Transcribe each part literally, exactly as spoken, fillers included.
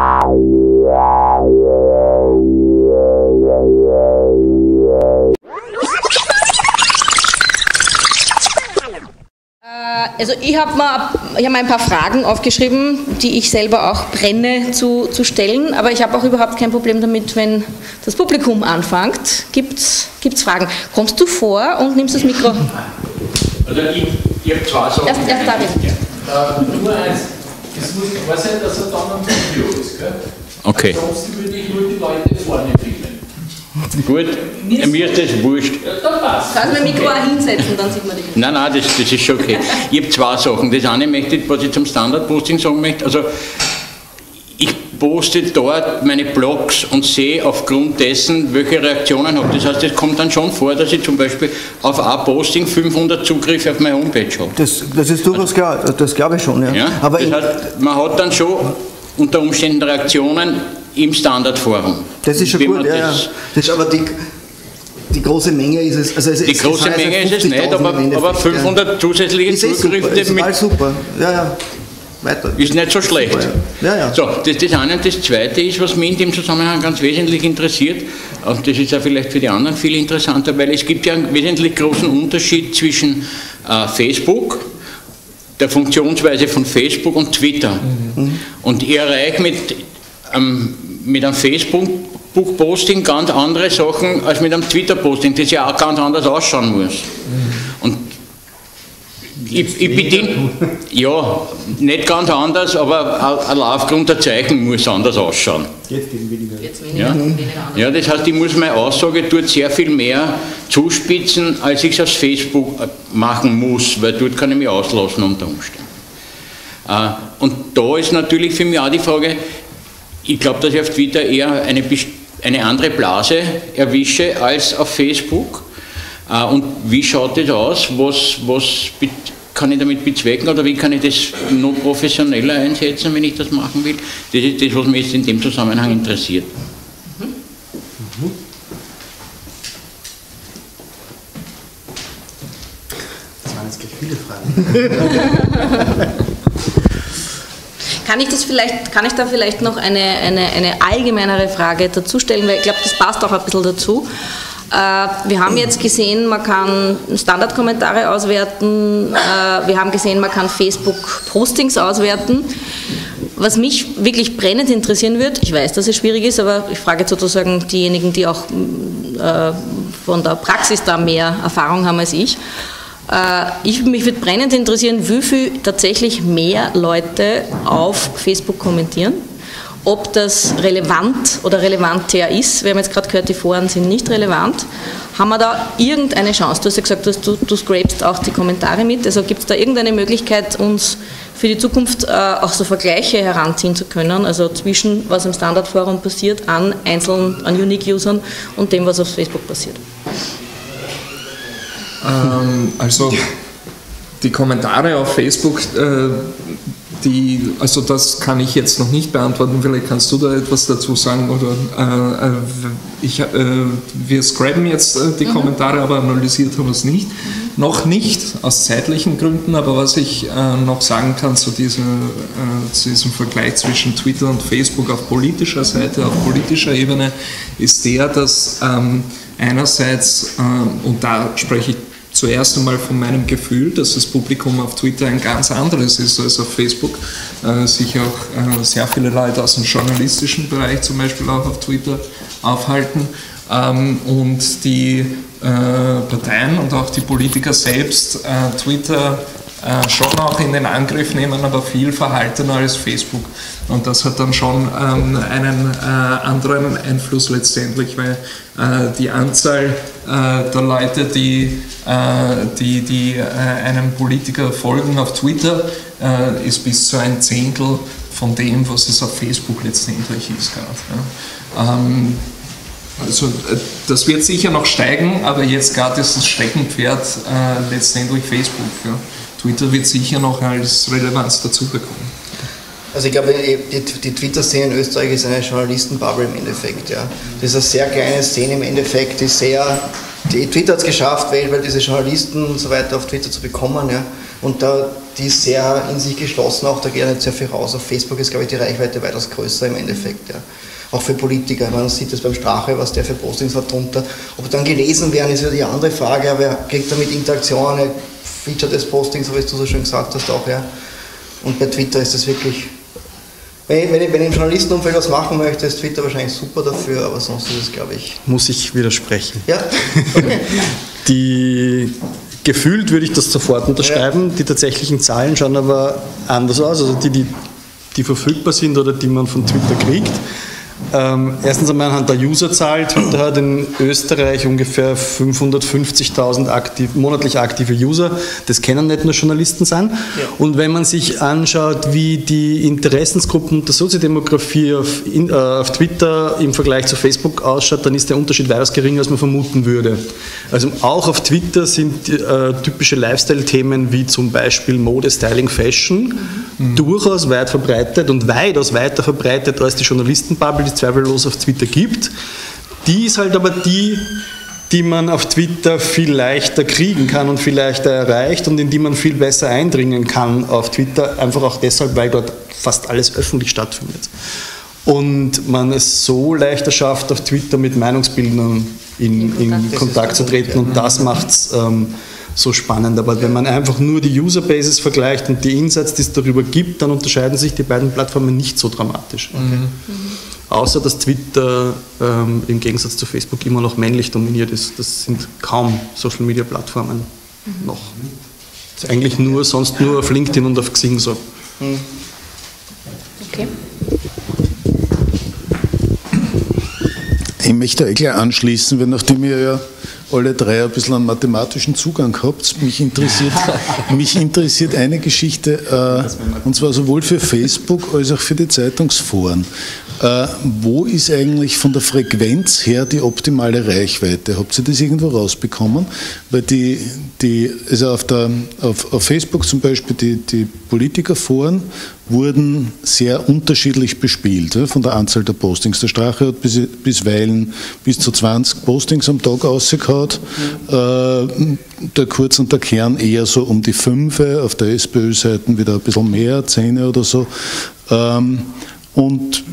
Also ich habe mir, ich hab mir ein paar Fragen aufgeschrieben, die ich selber auch brenne zu, zu stellen, aber ich habe auch überhaupt kein Problem damit, wenn das Publikum anfängt. Gibt's, gibt's Fragen? Kommst du vor und nimmst das Mikro? Also ich, ich habe zwei Sachen. Erst, erst David. Äh, nur eins, es muss klar sein, dass er dann am Video ist, gell? Okay. Sonst würde ich nur die Leute vorne filmen. Gut, mir ist das wurscht. Ja, dann passt. Kannst du mein Mikro auch hinsetzen, dann sieht man dich. Nein, nein, das, das ist schon okay. Ich habe zwei Sachen. Das eine möchte ich, was ich zum Standard-Posting sagen möchte. Also, ich poste dort meine Blogs und sehe aufgrund dessen, welche Reaktionen habe. Das heißt, es kommt dann schon vor, dass ich zum Beispiel auf ein Posting fünfhundert Zugriffe auf meine Homepage habe. Das, das ist durchaus also, klar, das glaube ich schon. Ja. Ja, aber das heißt, man hat dann schon unter Umständen Reaktionen im Standardforum. Das ist schon gut, ja, ja. Das ist aber die, die große Menge ist es. Also es die es, große es Menge ist es nicht, aber, aber fünfhundert ja. zusätzliche Zugriffe. Ist total super, ja, ja. Weiter. Ist nicht so schlecht. Super, ja. Ja, ja. So, das ist das eine. Und das zweite ist, was mich in dem Zusammenhang ganz wesentlich interessiert, und das ist ja vielleicht für die anderen viel interessanter, weil es gibt ja einen wesentlich großen Unterschied zwischen äh, Facebook, der Funktionsweise von Facebook und Twitter. Mhm. Und ich erreiche mit, ähm, mit einem Facebook-Posting ganz andere Sachen als mit einem Twitter-Posting, das ja auch ganz anders ausschauen muss. Mhm. Und ich, ich bediene, ja, nicht ganz anders, aber aufgrund der Zeichen muss es anders ausschauen. Jetzt eben weniger. Jetzt weniger, ja. weniger ja, das heißt, ich muss meine Aussage dort sehr viel mehr zuspitzen, als ich es auf Facebook machen muss, weil dort kann ich mich auslassen unter Umständen. Und da ist natürlich für mich auch die Frage, ich glaube, dass ich auf Twitter eher eine, eine andere Blase erwische als auf Facebook. Und wie schaut das aus? Was, was kann ich damit bezwecken oder wie kann ich das noch professioneller einsetzen, wenn ich das machen will? Das ist das, was mich jetzt in dem Zusammenhang interessiert. Mhm. Mhm. Das waren jetzt gleich viele Fragen. Kann ich, das vielleicht, kann ich da vielleicht noch eine, eine, eine allgemeinere Frage dazu stellen, weil ich glaube, das passt auch ein bisschen dazu. Wir haben jetzt gesehen, man kann Standardkommentare auswerten, wir haben gesehen, man kann Facebook-Postings auswerten. Was mich wirklich brennend interessieren wird, ich weiß, dass es schwierig ist, aber ich frage jetzt sozusagen diejenigen, die auch von der Praxis da mehr Erfahrung haben als ich. Ich, mich würde brennend interessieren, wie viel tatsächlich mehr Leute auf Facebook kommentieren. Ob das relevant oder relevanter ist. Wir haben jetzt gerade gehört, die Foren sind nicht relevant. Haben wir da irgendeine Chance? Du hast ja gesagt, dass du, du scrapst auch die Kommentare mit. Also gibt es da irgendeine Möglichkeit, uns für die Zukunft äh, auch so Vergleiche heranziehen zu können? Also zwischen was im Standardforum passiert an einzelnen, an Unique-Usern und dem, was auf Facebook passiert. Ähm, also die Kommentare auf Facebook, äh, die, also das kann ich jetzt noch nicht beantworten, vielleicht kannst du da etwas dazu sagen. Oder, äh, ich, äh, wir scrapen jetzt äh, die mhm. Kommentare, aber analysiert haben wir es nicht. Mhm. Noch nicht, aus zeitlichen Gründen, aber was ich äh, noch sagen kann zu, diese, äh, zu diesem Vergleich zwischen Twitter und Facebook auf politischer Seite, auf politischer Ebene, ist der, dass ähm, einerseits, äh, und da spreche ich zuerst einmal von meinem Gefühl, dass das Publikum auf Twitter ein ganz anderes ist als auf Facebook. Äh, sich auch äh, sehr viele Leute aus dem journalistischen Bereich zum Beispiel auch auf Twitter aufhalten. Ähm, und die äh, Parteien und auch die Politiker selbst äh, Twitter äh, schon auch in den Angriff nehmen, aber viel verhaltener als Facebook. Und das hat dann schon ähm, einen äh, anderen Einfluss letztendlich, weil äh, die Anzahl äh, der Leute, die, äh, die, die äh, einem Politiker folgen auf Twitter, äh, ist bis zu ein Zehntel von dem, was es auf Facebook letztendlich ist. Ja. Ähm, also äh, das wird sicher noch steigen, aber jetzt gerade ist das Steckenpferd äh, letztendlich Facebook. Ja. Twitter wird sicher noch als Relevanz dazu bekommen. Also ich glaube, die, die Twitter-Szene in Österreich ist eine Journalistenbubble im Endeffekt. Ja. Das ist eine sehr kleine Szene im Endeffekt, die sehr, die Twitter hat es geschafft, weltweit diese Journalisten und so weiter auf Twitter zu bekommen. Ja. Und da, die ist sehr in sich geschlossen, auch da geht nicht sehr viel raus. Auf Facebook ist, glaube ich, die Reichweite weitaus größer im Endeffekt. Ja. Auch für Politiker, man sieht das beim Strache, was der für Postings hat drunter. Ob dann gelesen werden, ist ja die andere Frage, aber er kriegt damit Interaktion, ein Feature des Postings, so wie du so schön gesagt hast auch, ja. Und bei Twitter ist das wirklich, wenn ich, wenn ich, wenn ich im Journalistenumfeld was machen möchte, ist Twitter wahrscheinlich super dafür, aber sonst ist es, glaube ich... Muss ich widersprechen. Ja, okay. Die... Gefühlt würde ich das sofort unterschreiben, ja. Die tatsächlichen Zahlen schauen aber anders aus, also die, die, die verfügbar sind oder die man von Twitter kriegt. Ähm, erstens einmal anhand der Userzahl. Twitter hat in Österreich ungefähr fünfhundertfünfzigtausend aktiv, monatlich aktive User. Das können nicht nur Journalisten sein. Ja. Und wenn man sich anschaut, wie die Interessensgruppen der Soziodemografie auf, in, äh, auf Twitter im Vergleich zu Facebook ausschaut, dann ist der Unterschied weitaus geringer, als man vermuten würde. Also auch auf Twitter sind äh, typische Lifestyle-Themen wie zum Beispiel Mode, Styling, Fashion mhm. durchaus weit verbreitet und weitaus weiter verbreitet als die Journalistenbubble, die zweifellos auf Twitter gibt. Die ist halt aber die, die man auf Twitter viel leichter kriegen kann und viel leichter erreicht und in die man viel besser eindringen kann auf Twitter, einfach auch deshalb, weil dort fast alles öffentlich stattfindet. Und man es so leichter schafft, auf Twitter mit Meinungsbildnern in, in Kontakt zu treten und das macht es ähm, so spannend. Aber wenn man einfach nur die Userbases vergleicht und die Insights, die es darüber gibt, dann unterscheiden sich die beiden Plattformen nicht so dramatisch. Okay. Mhm. Außer dass Twitter ähm, im Gegensatz zu Facebook immer noch männlich dominiert ist. Das sind kaum Social-Media-Plattformen mhm. noch. Das ist eigentlich nur, sonst nur auf LinkedIn und auf Xing so. Mhm. Okay. Ich möchte da gleich anschließen, weil nachdem ihr ja alle drei ein bisschen einen mathematischen Zugang habt, mich interessiert, mich interessiert eine Geschichte, äh, und zwar sowohl für Facebook als auch für die Zeitungsforen. Äh, wo ist eigentlich von der Frequenz her die optimale Reichweite? Habt ihr das irgendwo rausbekommen? Weil die, die also auf, der, auf, auf Facebook zum Beispiel, die, die Politikerforen wurden sehr unterschiedlich bespielt, ja, von der Anzahl der Postings. Der Strache hat bis, bisweilen bis zu zwanzig Postings am Tag rausgehauen, äh, der Kurz und der Kern eher so um die fünf, auf der SPÖ-Seite wieder ein bisschen mehr, zehn oder so. Ähm, Und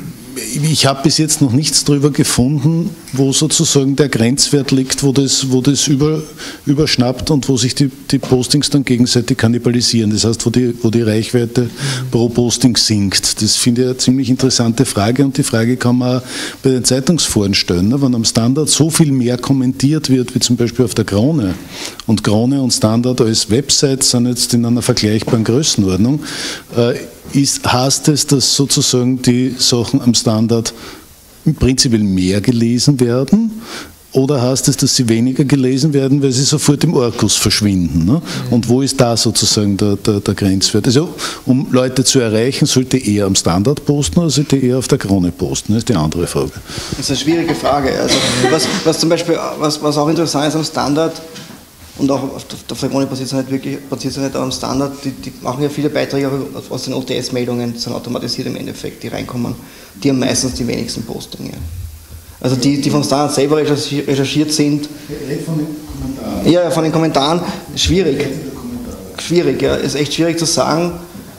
ich habe bis jetzt noch nichts darüber gefunden, wo sozusagen der Grenzwert liegt, wo das, wo das über, überschnappt und wo sich die, die Postings dann gegenseitig kannibalisieren. Das heißt, wo die, wo die Reichweite pro Posting sinkt. Das finde ich eine ziemlich interessante Frage und die Frage kann man auch bei den Zeitungsforen stellen. Ne? Wenn am Standard so viel mehr kommentiert wird, wie zum Beispiel auf der Krone, und Krone und Standard als Websites sind jetzt in einer vergleichbaren Größenordnung, äh, Ist, heißt es, dass sozusagen die Sachen am Standard prinzipiell mehr gelesen werden? Oder heißt es, dass sie weniger gelesen werden, weil sie sofort im Orkus verschwinden? Ne? Und wo ist da sozusagen der, der, der Grenzwert? Also, um Leute zu erreichen, sollte ich eher am Standard posten oder sollte ich eher auf der Krone posten? Das ist die andere Frage. Das ist eine schwierige Frage. Also, was, was zum Beispiel, was, was auch interessant ist am Standard, und auch auf der Krone passiert es nicht wirklich, passiert es nicht am Standard, die, die machen ja viele Beiträge aus den O T S-Meldungen, die sind automatisiert im Endeffekt, die reinkommen, die haben meistens die wenigsten Postings. Ja. Also die, die vom Standard selber recherchiert sind. Von den Kommentaren. Ja, von den Kommentaren, schwierig. Schwierig, ja, ist echt schwierig zu sagen.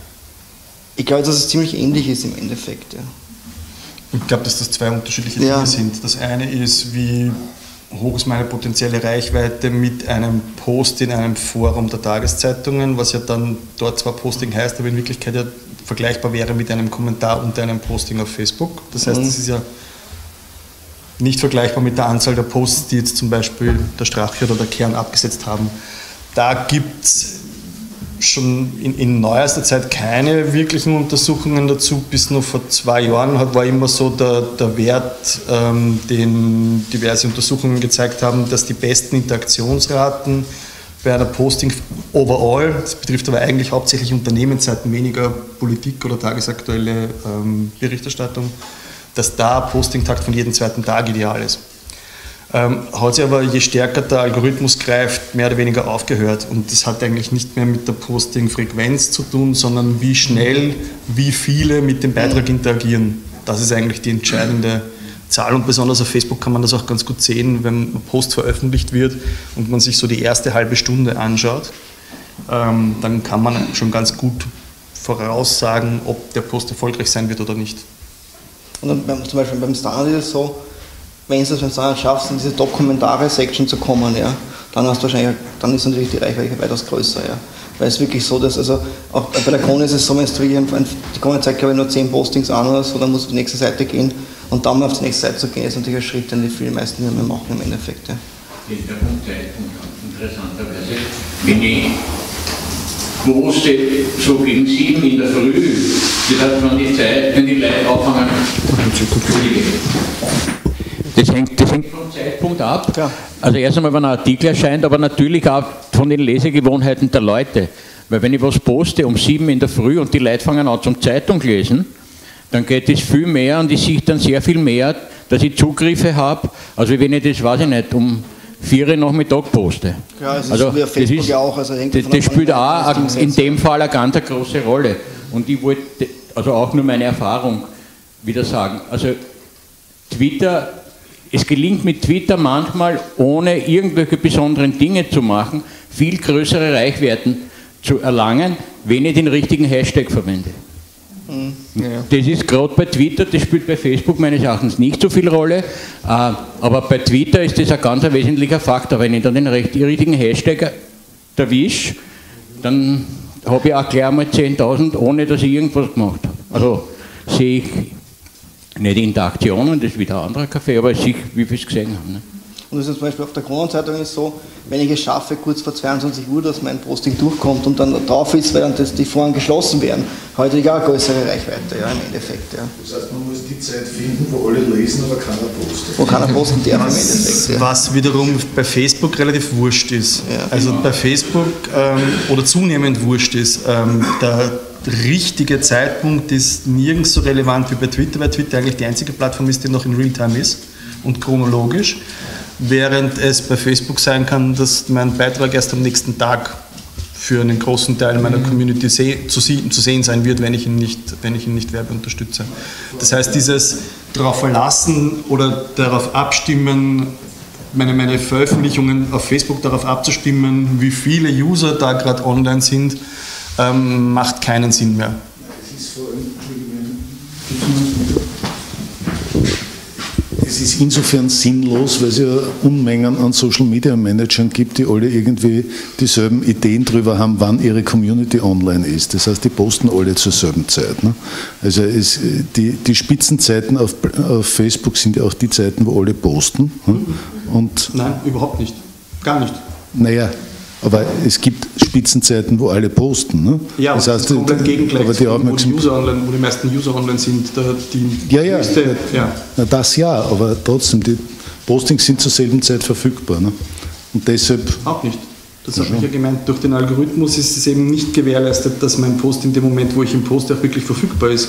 Ich glaube, dass es ziemlich ähnlich ist im Endeffekt. Ja. Ich glaube, dass das zwei unterschiedliche Dinge ja. sind. Das eine ist, wie hoch ist meine potenzielle Reichweite mit einem Post in einem Forum der Tageszeitungen, was ja dann dort zwar Posting heißt, aber in Wirklichkeit ja vergleichbar wäre mit einem Kommentar unter einem Posting auf Facebook. Das heißt, es mhm. ist ja nicht vergleichbar mit der Anzahl der Posts, die jetzt zum Beispiel der Strache oder der Kern abgesetzt haben. Da gibt es schon in, in neuester Zeit keine wirklichen Untersuchungen dazu. Bis nur vor zwei Jahren hat, war immer so der, der Wert, ähm, den diverse Untersuchungen gezeigt haben, dass die besten Interaktionsraten bei einer Posting overall, das betrifft aber eigentlich hauptsächlich Unternehmensseiten, weniger Politik oder tagesaktuelle ähm, Berichterstattung, dass da Postingtakt von jedem zweiten Tag ideal ist. Ähm, hat sich aber, je stärker der Algorithmus greift, mehr oder weniger aufgehört. Und das hat eigentlich nicht mehr mit der Posting-Frequenz zu tun, sondern wie schnell, wie viele mit dem Beitrag interagieren. Das ist eigentlich die entscheidende Zahl. Und besonders auf Facebook kann man das auch ganz gut sehen, wenn ein Post veröffentlicht wird und man sich so die erste halbe Stunde anschaut. ähm, dann kann man schon ganz gut voraussagen, ob der Post erfolgreich sein wird oder nicht. Und dann beim, zum Beispiel beim Standard ist es so, wenn du es beim Standard schaffst, in diese Top-Kommentare-Section zu kommen, ja, dann hast du wahrscheinlich, dann ist natürlich die Reichweite weitaus größer, ja. Weil es wirklich so, dass, also auch bei der Krone ist es so, wenn du wirklich, ein, die Krone zeigt glaube ich nur zehn Postings an oder so, dann musst du auf die nächste Seite gehen und dann mal auf die nächste Seite zu gehen, ist natürlich ein Schritt, den die vielen meisten nicht mehr machen im Endeffekt, ja. Der Zeitpunkt interessanterweise, wenn ich poste so gegen sieben in der Früh, das heißt, wenn die Zeit, wenn die Leute auffangen, das hängt, das hängt vom Zeitpunkt ab. Ja. Also erst einmal, wenn ein Artikel erscheint, aber natürlich auch von den Lesegewohnheiten der Leute. Weil wenn ich was poste um sieben in der Früh und die Leute fangen an zum Zeitung lesen, dann geht es viel mehr und ich sehe dann sehr viel mehr, dass ich Zugriffe habe, also wenn ich das, weiß ich nicht, um vier Uhr Nachmittag poste. Ja, es ist also, wie auf Facebook das ist, ja auch. Also das, das spielt auch in dem Fall eine ganz eine große Rolle. Und ich wollte, also auch nur meine Erfahrung wieder sagen, also Twitter, es gelingt mit Twitter manchmal, ohne irgendwelche besonderen Dinge zu machen, viel größere Reichweiten zu erlangen, wenn ich den richtigen Hashtag verwende. Mhm. Ja. Das ist gerade bei Twitter, das spielt bei Facebook meines Erachtens nicht so viel Rolle, aber bei Twitter ist das ein ganz wesentlicher Faktor. Wenn ich dann den richtigen Hashtag erwische, dann habe ich auch gleich einmal zehntausend, ohne dass ich irgendwas gemacht habe. Also sehe ich nicht Interaktionen, das ist wieder ein anderer Kaffee, aber ich sehe, wie wir es gesehen haben. Ne? Und das ist zum Beispiel auf der Kronenzeitung ist so, wenn ich es schaffe, kurz vor zweiundzwanzig Uhr, dass mein Posting durchkommt und dann drauf ist, weil dann das, die Foren geschlossen werden, heute auch eine größere Reichweite, ja, im Endeffekt. Ja. Das heißt, man muss die Zeit finden, wo alle lesen, aber keiner postet. Wo keiner posten darf im Endeffekt. Ja. Was wiederum bei Facebook relativ wurscht ist. Ja, also genau. Bei Facebook ähm, oder zunehmend wurscht ist, ähm, der richtige Zeitpunkt ist nirgends so relevant wie bei Twitter, weil Twitter eigentlich die einzige Plattform ist, die noch in Realtime ist und chronologisch. Während es bei Facebook sein kann, dass mein Beitrag erst am nächsten Tag für einen großen Teil meiner Community se- zu, sie- zu sehen sein wird, wenn ich ihn nicht, wenn ich ihn nicht Werbe unterstütze. Das heißt, dieses darauf verlassen oder darauf abstimmen, meine, meine Veröffentlichungen auf Facebook darauf abzustimmen, wie viele User da gerade online sind, ähm, macht keinen Sinn mehr. Es ist insofern sinnlos, weil es ja Unmengen an Social Media Managern gibt, die alle irgendwie dieselben Ideen darüber haben, wann ihre Community online ist. Das heißt, die posten alle zur selben Zeit. Ne? Also es, die, die Spitzenzeiten auf, auf Facebook sind ja auch die Zeiten, wo alle posten. Ne? Und Nein, überhaupt nicht. Gar nicht. Naja, aber es gibt Spitzenzeiten, wo alle posten. Ne? Ja, das heißt, das ist komplett gegengleich, aber die wo, die User online, wo die meisten User online sind. Die ja, ja, höchste, ja. Na, das ja, aber trotzdem, die Postings sind zur selben Zeit verfügbar. Ne? Und deshalb... Auch nicht. Das habe ich ja gemeint, durch den Algorithmus ist es eben nicht gewährleistet, dass mein Post in dem Moment, wo ich ihn poste, auch wirklich verfügbar ist.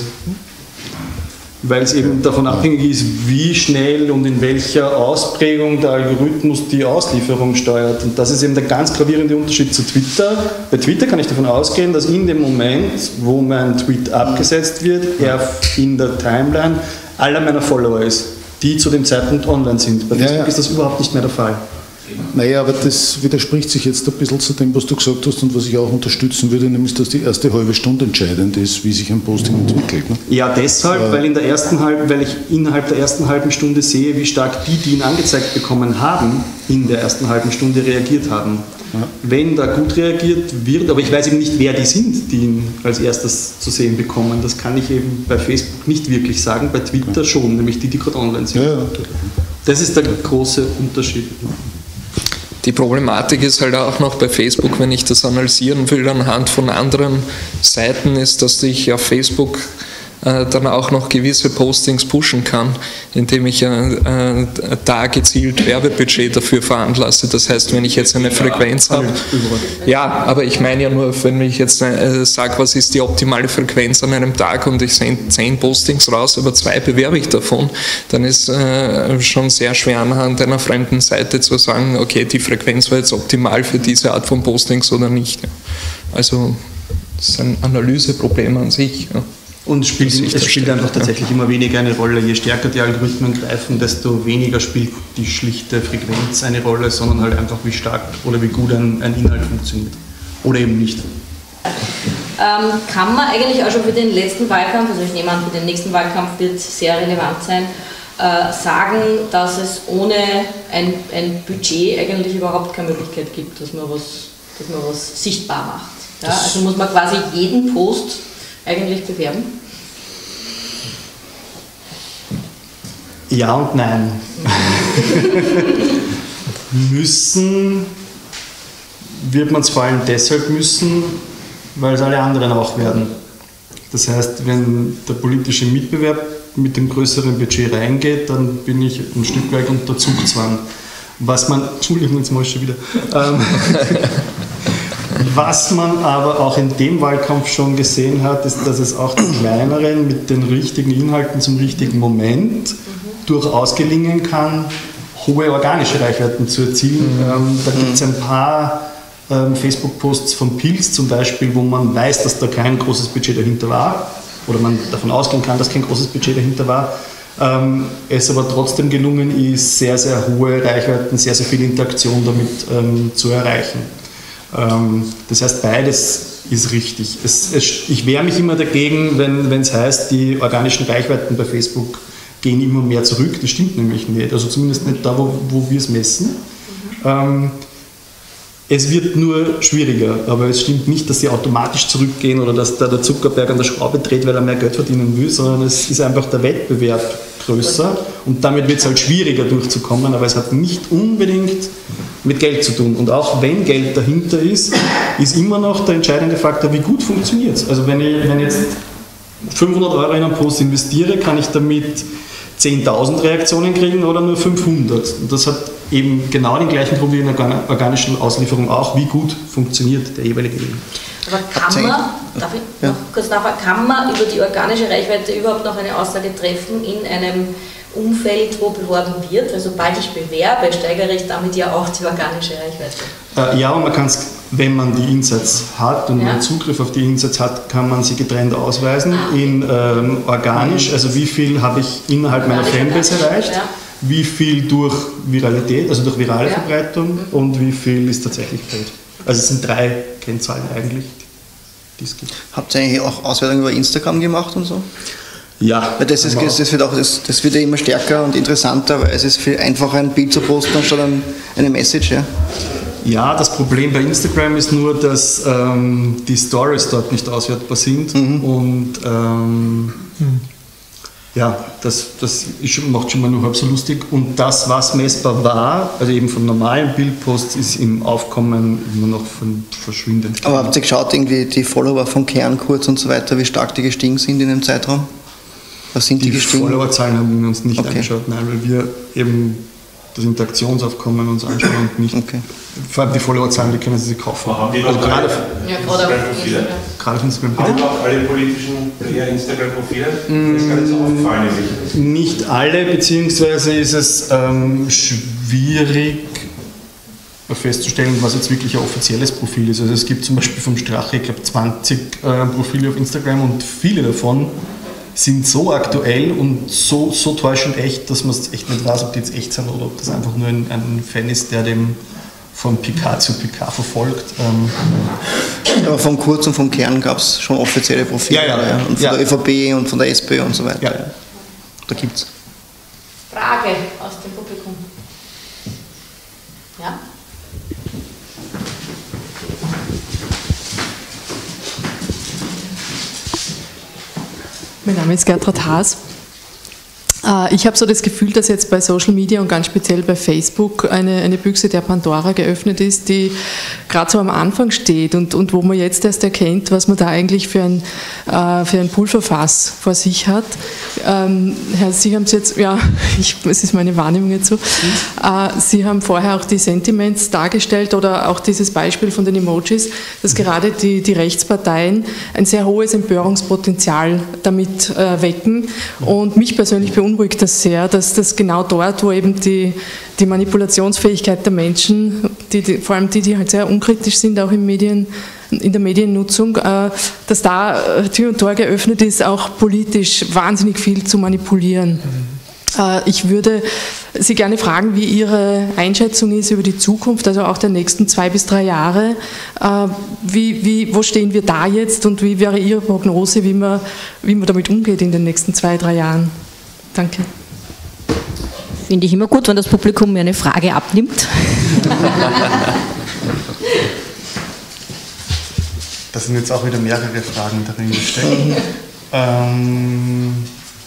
Weil es eben davon abhängig ist, wie schnell und in welcher Ausprägung der Algorithmus die Auslieferung steuert. Und das ist eben der ganz gravierende Unterschied zu Twitter. Bei Twitter kann ich davon ausgehen, dass in dem Moment, wo mein Tweet abgesetzt wird, er in der Timeline aller meiner Follower ist, die zu dem Zeitpunkt online sind. Bei Facebook ja, ja. ist das überhaupt nicht mehr der Fall. Naja, aber das widerspricht sich jetzt ein bisschen zu dem, was du gesagt hast und was ich auch unterstützen würde, nämlich, dass die erste halbe Stunde entscheidend ist, wie sich ein Posting entwickelt. Ne? Ja, deshalb, äh, weil, in der ersten halben, weil ich innerhalb der ersten halben Stunde sehe, wie stark die, die ihn angezeigt bekommen haben, in der ersten halben Stunde reagiert haben. Ja. Wenn da gut reagiert wird, aber ich weiß eben nicht, wer die sind, die ihn als erstes zu sehen bekommen. Das kann ich eben bei Facebook nicht wirklich sagen, bei Twitter ja. schon, nämlich die, die gerade online sind. Ja, ja. Das ist der große Unterschied. Die Problematik ist halt auch noch bei Facebook, wenn ich das analysieren will anhand von anderen Seiten, ist, dass ich auf Facebook äh, dann auch noch gewisse Postings pushen kann, indem ich äh, äh, da gezielt Werbebudget dafür veranlasse. Das heißt, wenn ich jetzt eine Frequenz habe, ja, aber ich meine ja nur, wenn ich jetzt äh, sage, was ist die optimale Frequenz an einem Tag und ich sende zehn Postings raus, aber zwei bewerbe ich davon, dann ist äh, schon sehr schwer anhand einer fremden Seite zu sagen, okay, die Frequenz war jetzt optimal für diese Art von Postings oder nicht. Also das ist ein Analyseproblem an sich. Ja. Und es spielt, es spielt einfach tatsächlich immer weniger eine Rolle. Je stärker die Algorithmen greifen, desto weniger spielt die schlichte Frequenz eine Rolle, sondern halt einfach, wie stark oder wie gut ein, ein Inhalt funktioniert. oder eben nicht. Ähm, kann man eigentlich auch schon für den letzten Wahlkampf, also ich nehme an, für den nächsten Wahlkampf wird es sehr relevant sein, äh, sagen, dass es ohne ein, ein Budget eigentlich überhaupt keine Möglichkeit gibt, dass man was, dass man was sichtbar macht. Ja? Also muss man quasi jeden Post eigentlich bewerben? Ja und nein. Müssen wird man es vor allem deshalb müssen, weil es alle anderen auch werden. Das heißt, wenn der politische Mitbewerb mit dem größeren Budget reingeht, dann bin ich ein Stück weit unter Zugzwang. Was man, Entschuldigung, jetzt mache ich schon wieder. Ähm, was man aber auch in dem Wahlkampf schon gesehen hat, ist, dass es auch den kleineren mit den richtigen Inhalten zum richtigen Moment durchaus gelingen kann, hohe organische Reichweiten zu erzielen. Mhm. Ähm, da gibt es ein paar ähm, Facebook-Posts von Pils zum Beispiel, wo man weiß, dass da kein großes Budget dahinter war, oder man davon ausgehen kann, dass kein großes Budget dahinter war. Ähm, es aber trotzdem gelungen ist, sehr, sehr hohe Reichweiten, sehr, sehr viel Interaktion damit ähm, zu erreichen. Ähm, das heißt, beides ist richtig. Es, es, ich wehre mich immer dagegen, wenn es heißt, die organischen Reichweiten bei Facebook gehen immer mehr zurück. Das stimmt nämlich nicht. Also zumindest nicht da, wo, wo wir es messen. Mhm. Ähm, es wird nur schwieriger, aber es stimmt nicht, dass sie automatisch zurückgehen oder dass da der Zuckerberg an der Schraube dreht, weil er mehr Geld verdienen will, sondern es ist einfach der Wettbewerb größer und damit wird es halt schwieriger durchzukommen, aber es hat nicht unbedingt mit Geld zu tun. Und auch wenn Geld dahinter ist, ist immer noch der entscheidende Faktor, wie gut funktioniert es. Also wenn ich wenn jetzt fünfhundert Euro in einen Post investiere, kann ich damit zehntausend Reaktionen kriegen oder nur fünfhundert. Und das hat eben genau den gleichen Grund wie in der organischen Auslieferung auch, wie gut funktioniert der jeweilige Link. Aber kann man, darf ich ja. noch kurz nachfragen, kann man über die organische Reichweite überhaupt noch eine Aussage treffen in einem Umfeld, wo beworben wird? Weil sobald ich bewerbe, steigere ich damit ja auch die organische Reichweite. Äh, ja, und man kann es, wenn man die Insights hat und ja. man Zugriff auf die Insights hat, kann man sie getrennt ausweisen ah. in ähm, organisch, also wie viel habe ich innerhalb meiner Fanbase erreicht, ja. wie viel durch Viralität, also durch virale ja. Verbreitung mhm. und wie viel ist tatsächlich Paid. Also es sind drei Kennzahlen eigentlich, die es gibt. Habt ihr eigentlich auch Auswertungen über Instagram gemacht und so? Ja. Weil das, ist, das, wird auch, das, das wird ja immer stärker und interessanter, weil es ist viel einfacher, ein Bild zu posten, anstatt eine Message. Ja, ja, das Problem bei Instagram ist nur, dass ähm, die Stories dort nicht auswertbar sind mhm. und ähm, mhm. ja, das, das ist, macht schon mal nur halb so lustig. Und das, was messbar war, also eben von normalen Bildposts, ist im Aufkommen immer noch von verschwindend. Aber habt ihr geschaut, irgendwie die Follower von Kernkurz und so weiter, wie stark die gestiegen sind in dem Zeitraum? Was sind die, die gestiegen? Die Followerzahlen haben wir uns nicht okay. angeschaut, nein, weil wir eben das Interaktionsaufkommen uns anschauen und nicht. Okay. Vor allem die Followerzahlen, die können Sie sich kaufen. Aber haben die also gerade ja, Instagram-Profile? Gerade auf Instagram. Haben auch alle politischen Instagram-Profile? Das ist gar nicht so aufgefallen. Nicht alle, beziehungsweise ist es ähm, schwierig festzustellen, was jetzt wirklich ein offizielles Profil ist. Also es gibt zum Beispiel vom Strache, ich glaube, zwanzig äh, Profile auf Instagram und viele davon sind so aktuell und so, so täuschend echt, dass man es echt nicht weiß, ob die jetzt echt sind oder ob das einfach nur ein, ein Fan ist, der dem von Picard zu Picard verfolgt. Ähm. Aber vom Kurz und vom Kern gab es schon offizielle Profile. Ja, ja, ja. Und von ja. der ÖVP und von der SPÖ und so weiter. Ja. Da gibt's. Frage aus dem Publikum. Ja? Mein Name ist Gertrud Haas. Ich habe so das Gefühl, dass jetzt bei Social Media und ganz speziell bei Facebook eine, eine Büchse der Pandora geöffnet ist, die gerade so am Anfang steht und, und wo man jetzt erst erkennt, was man da eigentlich für ein, äh, für ein Pulverfass vor sich hat. Ähm, Herr, Sie haben es jetzt, ja, ich, es ist meine Wahrnehmung jetzt so, äh, Sie haben vorher auch die Sentiments dargestellt oder auch dieses Beispiel von den Emojis, dass gerade die, die Rechtsparteien ein sehr hohes Empörungspotenzial damit äh, wecken und mich persönlich beunruhigt das sehr, dass das genau dort, wo eben die, die Manipulationsfähigkeit der Menschen, die, die, vor allem die, die halt sehr unkritisch sind, auch im Medien, in der Mediennutzung, äh, dass da Tür und Tor geöffnet ist, auch politisch wahnsinnig viel zu manipulieren. Äh, ich würde Sie gerne fragen, wie Ihre Einschätzung ist über die Zukunft, also auch der nächsten zwei bis drei Jahre. Äh, wie, wie, wo stehen wir da jetzt und wie wäre Ihre Prognose, wie man, wie man damit umgeht in den nächsten zwei, drei Jahren? Danke. Finde ich immer gut, wenn das Publikum mir eine Frage abnimmt. Da sind jetzt auch wieder mehrere Fragen darin gesteckt. ähm,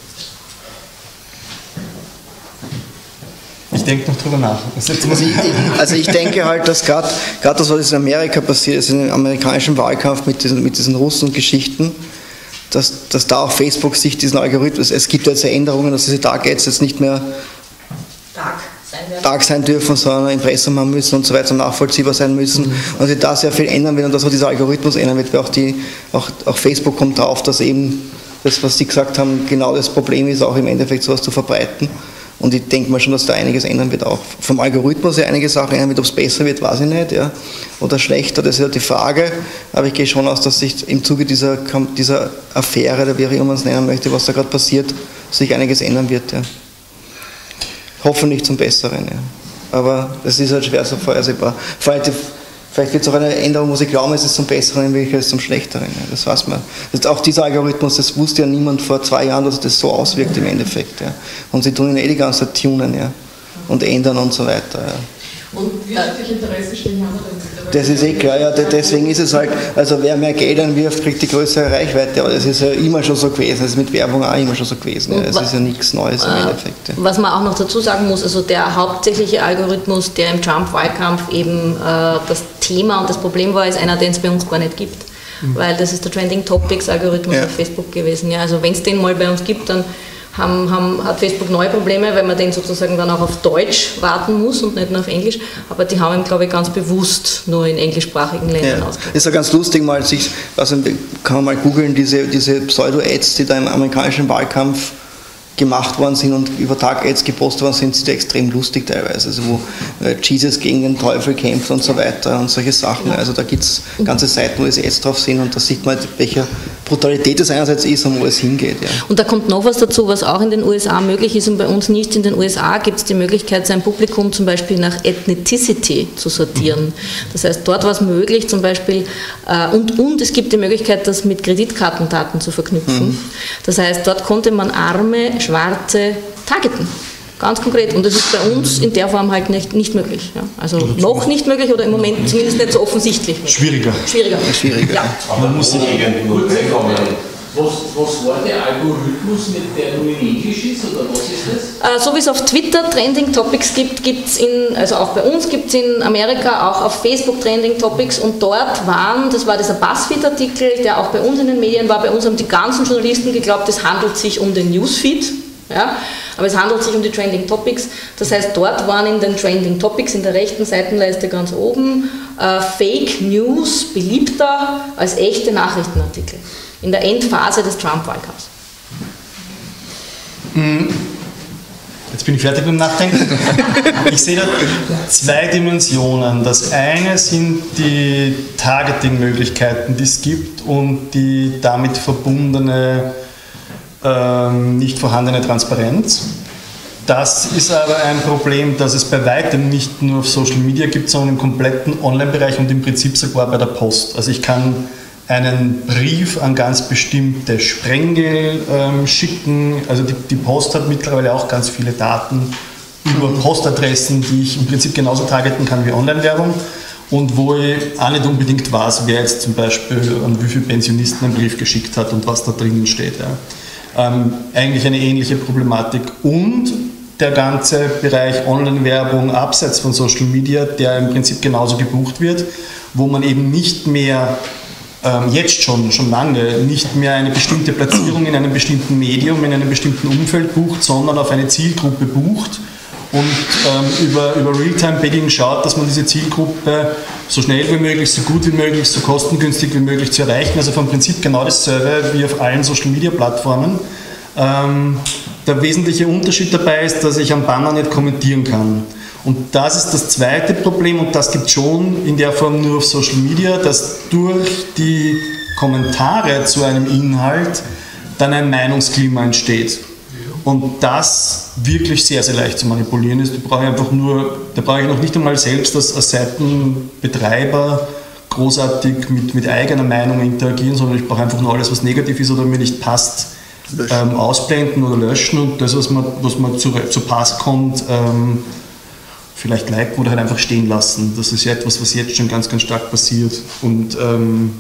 ich denke noch drüber nach. Also ich, also ich denke halt, dass gerade das, was in Amerika passiert ist, im amerikanischen Wahlkampf mit diesen, mit diesen Russen-Geschichten, dass, dass da auch Facebook sich diesen Algorithmus, es gibt jetzt Änderungen, dass diese Dark Ads jetzt nicht mehr Dark sein, Dark sein dürfen, sondern ein Impressum haben müssen und so weiter, nachvollziehbar sein müssen. Mhm. Und sich da sehr viel ändern wird und dass auch dieser Algorithmus ändern wird, weil auch, die, auch, auch Facebook kommt drauf, dass eben das, was Sie gesagt haben, genau das Problem ist, auch im Endeffekt sowas zu verbreiten. Und ich denke mal schon, dass da einiges ändern wird auch. Vom Algorithmus her einige Sachen ändern wird, ob es besser wird, weiß ich nicht, ja. Oder schlechter, das ist ja die Frage. Aber ich gehe schon aus, dass sich im Zuge dieser, dieser Affäre, oder wie auch immer man es nennen möchte, was da gerade passiert, sich einiges ändern wird, ja. Hoffentlich zum Besseren, ja. Aber es ist halt schwer so vorhersehbar. Vielleicht, vielleicht wird es auch eine Änderung, wo sie glauben, es ist zum Besseren, in Wirklichkeit ist es zum Schlechteren. Ja. Das weiß man. Das ist auch dieser Algorithmus, das wusste ja niemand vor zwei Jahren, dass das so auswirkt im Endeffekt. Ja. Und sie tun ihn eh die ganze Zeit tunen, ja. Und ändern und so weiter. Ja. Und wirtschaftliche Interessen stehen ja auch damit. Das ist eh klar, ja, deswegen ist es halt, also wer mehr Geld einwirft, kriegt die größere Reichweite, aber das ist ja immer schon so gewesen, das ist mit Werbung auch immer schon so gewesen, ja. Es ist ja nichts Neues im Endeffekt. Ja. Was man auch noch dazu sagen muss, also der hauptsächliche Algorithmus, der im Trump-Wahlkampf eben äh, das Thema und das Problem war, ist einer, den es bei uns gar nicht gibt. Mhm. Weil das ist der Trending Topics Algorithmus ja. auf Facebook gewesen. Ja. Also wenn es den mal bei uns gibt, dann Haben, haben, hat Facebook neue Probleme, weil man den sozusagen dann auch auf Deutsch warten muss und nicht nur auf Englisch. Aber die haben ihn, glaube ich, ganz bewusst nur in englischsprachigen Ländern ja. ausgegeben. Ist ja ganz lustig, mal sich, also kann man mal googeln, diese, diese Pseudo-Ads, die da im amerikanischen Wahlkampf gemacht worden sind und über Tag-Ads gepostet worden sind, sind ja extrem lustig teilweise, also wo äh, Jesus gegen den Teufel kämpft und so weiter und solche Sachen. Also da gibt es ganze Seiten, wo es Ads drauf sind und da sieht man, welche Brutalität es einerseits ist und wo es hingeht. Ja. Und da kommt noch was dazu, was auch in den U S A möglich ist und bei uns nicht. In den U S A gibt es die Möglichkeit, sein Publikum zum Beispiel nach Ethnicity zu sortieren. Das heißt, dort war es möglich zum Beispiel, äh, und, und es gibt die Möglichkeit, das mit Kreditkartendaten zu verknüpfen. Mhm. Das heißt, dort konnte man arme, Schwarze targeten. Ganz konkret. Und das ist bei uns in der Form halt nicht, nicht möglich. Ja. Also noch nicht möglich oder im Moment zumindest nicht so offensichtlich. Schwieriger. Schwieriger. Schwieriger. Ja. Man muss sich Was, was war der Algorithmus, mit der nur in Englisch ist, oder was ist das? Äh, so wie es auf Twitter Trending Topics gibt, gibt es in, also auch bei uns gibt es in Amerika auch auf Facebook Trending Topics und dort waren, das war dieser BuzzFeed-Artikel, der auch bei uns in den Medien war, bei uns haben die ganzen Journalisten geglaubt, es handelt sich um den Newsfeed, ja, aber es handelt sich um die Trending Topics, das heißt, dort waren in den Trending Topics in der rechten Seitenleiste ganz oben äh, Fake News beliebter als echte Nachrichtenartikel. In der Endphase des Trump-Wahlkampfs. Jetzt bin ich fertig mit dem Nachdenken. Ich sehe da zwei Dimensionen. Das eine sind die Targeting-Möglichkeiten, die es gibt und die damit verbundene, ähm, nicht vorhandene Transparenz. Das ist aber ein Problem, das es bei weitem nicht nur auf Social Media gibt, sondern im kompletten Online-Bereich und im Prinzip sogar bei der Post. Also ich kann einen Brief an ganz bestimmte Sprengel ähm, schicken. Also die, die Post hat mittlerweile auch ganz viele Daten über Postadressen, die ich im Prinzip genauso targeten kann wie Online-Werbung und wo ich auch nicht unbedingt weiß, wer jetzt zum Beispiel an wie viele Pensionisten einen Brief geschickt hat und was da drinnen steht. Ja. Ähm, eigentlich eine ähnliche Problematik. Und der ganze Bereich Online-Werbung abseits von Social Media, der im Prinzip genauso gebucht wird, wo man eben nicht mehr Ähm, jetzt schon, schon lange, nicht mehr eine bestimmte Platzierung in einem bestimmten Medium, in einem bestimmten Umfeld bucht, sondern auf eine Zielgruppe bucht und ähm, über, über Realtime-Bidding schaut, dass man diese Zielgruppe so schnell wie möglich, so gut wie möglich, so kostengünstig wie möglich zu erreichen. Also vom Prinzip genau dasselbe wie auf allen Social-Media-Plattformen. Ähm, der wesentliche Unterschied dabei ist, dass ich am Banner nicht kommentieren kann. Und das ist das zweite Problem und das gibt es schon in der Form nur auf Social Media, dass durch die Kommentare zu einem Inhalt dann ein Meinungsklima entsteht. Und das wirklich sehr, sehr leicht zu manipulieren ist. Da brauche ich einfach nur, da brauche ich noch nicht einmal selbst als, als Seitenbetreiber großartig mit, mit eigener Meinung interagieren, sondern ich brauche einfach nur alles, was negativ ist oder mir nicht passt, ähm, ausblenden oder löschen und das, was mir, was mir zu, zu Pass kommt, ähm, vielleicht liken oder halt einfach stehen lassen. Das ist ja etwas, was jetzt schon ganz, ganz stark passiert. Und ähm,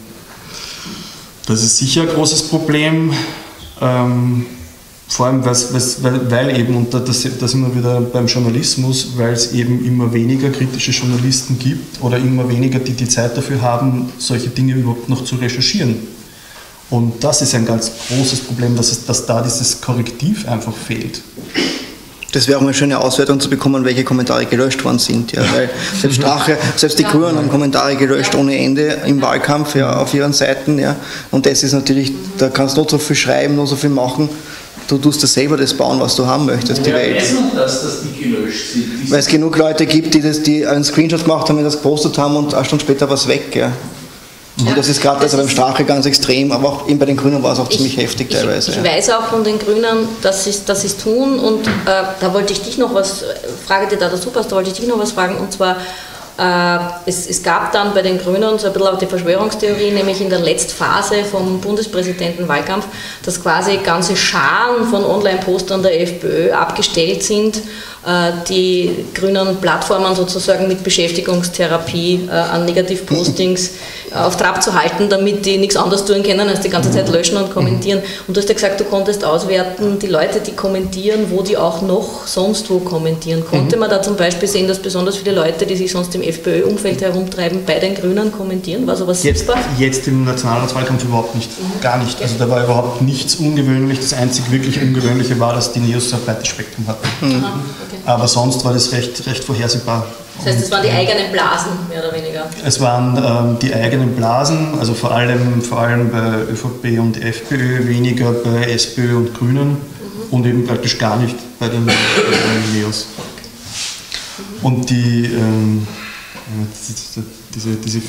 das ist sicher ein großes Problem. Ähm, Vor allem, weil, weil eben, und da, da sind wir wieder beim Journalismus, weil es eben immer weniger kritische Journalisten gibt oder immer weniger, die die Zeit dafür haben, solche Dinge überhaupt noch zu recherchieren. Und das ist ein ganz großes Problem, dass, es, dass da dieses Korrektiv einfach fehlt. Das wäre auch eine schöne Auswertung zu bekommen, welche Kommentare gelöscht worden sind. Ja, weil selbst Strache, selbst die Grünen haben Kommentare gelöscht ohne Ende im Wahlkampf ja, auf ihren Seiten. Ja. Und das ist natürlich, da kannst du noch so viel schreiben, noch so viel machen. Du tust das selber das bauen, was du haben möchtest, die Welt. Das, dass die gelöscht sind. Weil es genug Leute gibt, die, das, die einen Screenshot gemacht haben, die das gepostet haben und eine Stunde später war es weg. Ja. Und das ist gerade also beim Strache ganz extrem, aber auch eben bei den Grünen war es auch ich, ziemlich heftig teilweise. Ich, ich ja. weiß auch von den Grünen, dass sie dass es tun und äh, da wollte ich dich noch was, frage dir da dazu passt, da wollte ich dich noch was fragen und zwar äh, es, es gab dann bei den Grünen so ein bisschen auch die Verschwörungstheorie, nämlich in der Letztphase vom Bundespräsidentenwahlkampf, dass quasi ganze Scharen von Online-Postern der FPÖ abgestellt sind, die grünen Plattformen sozusagen mit Beschäftigungstherapie äh, an Negativpostings äh, auf Trab zu halten, damit die nichts anderes tun können, als die ganze Zeit löschen und kommentieren. Und du hast ja gesagt, du konntest auswerten, die Leute, die kommentieren, wo die auch noch sonst wo kommentieren. Konnte mhm. man da zum Beispiel sehen, dass besonders viele Leute, die sich sonst im FPÖ-Umfeld herumtreiben, bei den Grünen kommentieren? War sowas jetzt, sichtbar? Jetzt im Nationalratswahlkampf überhaupt nicht. Mhm. Gar nicht. Also da war überhaupt nichts ungewöhnlich. Das einzig wirklich Ungewöhnliche war, dass die Neos so ein breites Spektrum hatten. Mhm. Aha, okay. Aber sonst war das recht, recht vorhersehbar. Das heißt, es waren die eigenen Blasen, mehr oder weniger? Es waren ähm, die eigenen Blasen, also vor allem, vor allem bei ÖVP und FPÖ, weniger bei SPÖ und Grünen mhm. und eben praktisch gar nicht bei den, bei den Neos. Mhm. Und die, ähm, diese, diese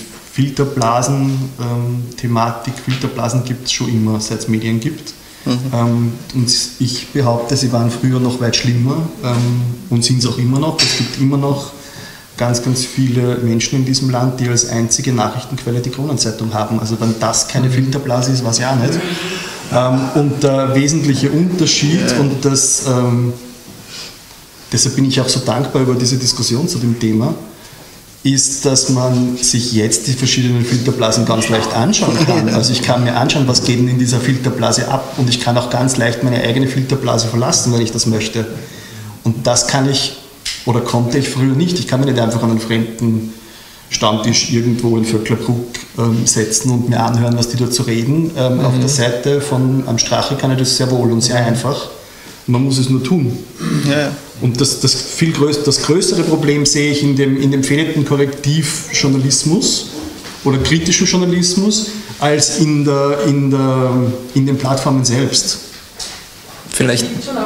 Filterblasen-Thematik, ähm, Filterblasen gibt es schon immer, seit es Medien gibt. Mhm. Ähm, und ich behaupte, sie waren früher noch weit schlimmer ähm, und sind es auch immer noch. Es gibt immer noch ganz, ganz viele Menschen in diesem Land, die als einzige Nachrichtenquelle die Kronenzeitung haben. Also wenn das keine Filterblase ist, weiß ich auch nicht. Ähm, und der wesentliche Unterschied, und das, ähm, deshalb bin ich auch so dankbar über diese Diskussion zu dem Thema, ist, dass man sich jetzt die verschiedenen Filterblasen ganz leicht anschauen kann. Also ich kann mir anschauen, was geht denn in dieser Filterblase ab und ich kann auch ganz leicht meine eigene Filterblase verlassen, wenn ich das möchte. Und das kann ich, oder konnte ich früher nicht. Ich kann mir nicht einfach an einen fremden Stammtisch irgendwo in Vöcklerbruck ähm, setzen und mir anhören, was die dort so reden. Ähm, mhm. Auf der Seite von am Strache kann ich das sehr wohl und sehr einfach. Man muss es nur tun. Ja. Und das, das, viel größ, das größere Problem sehe ich in dem, in dem fehlenden Korrektivjournalismus oder kritischen Journalismus als in, der, in, der, in den Plattformen selbst. Vielleicht.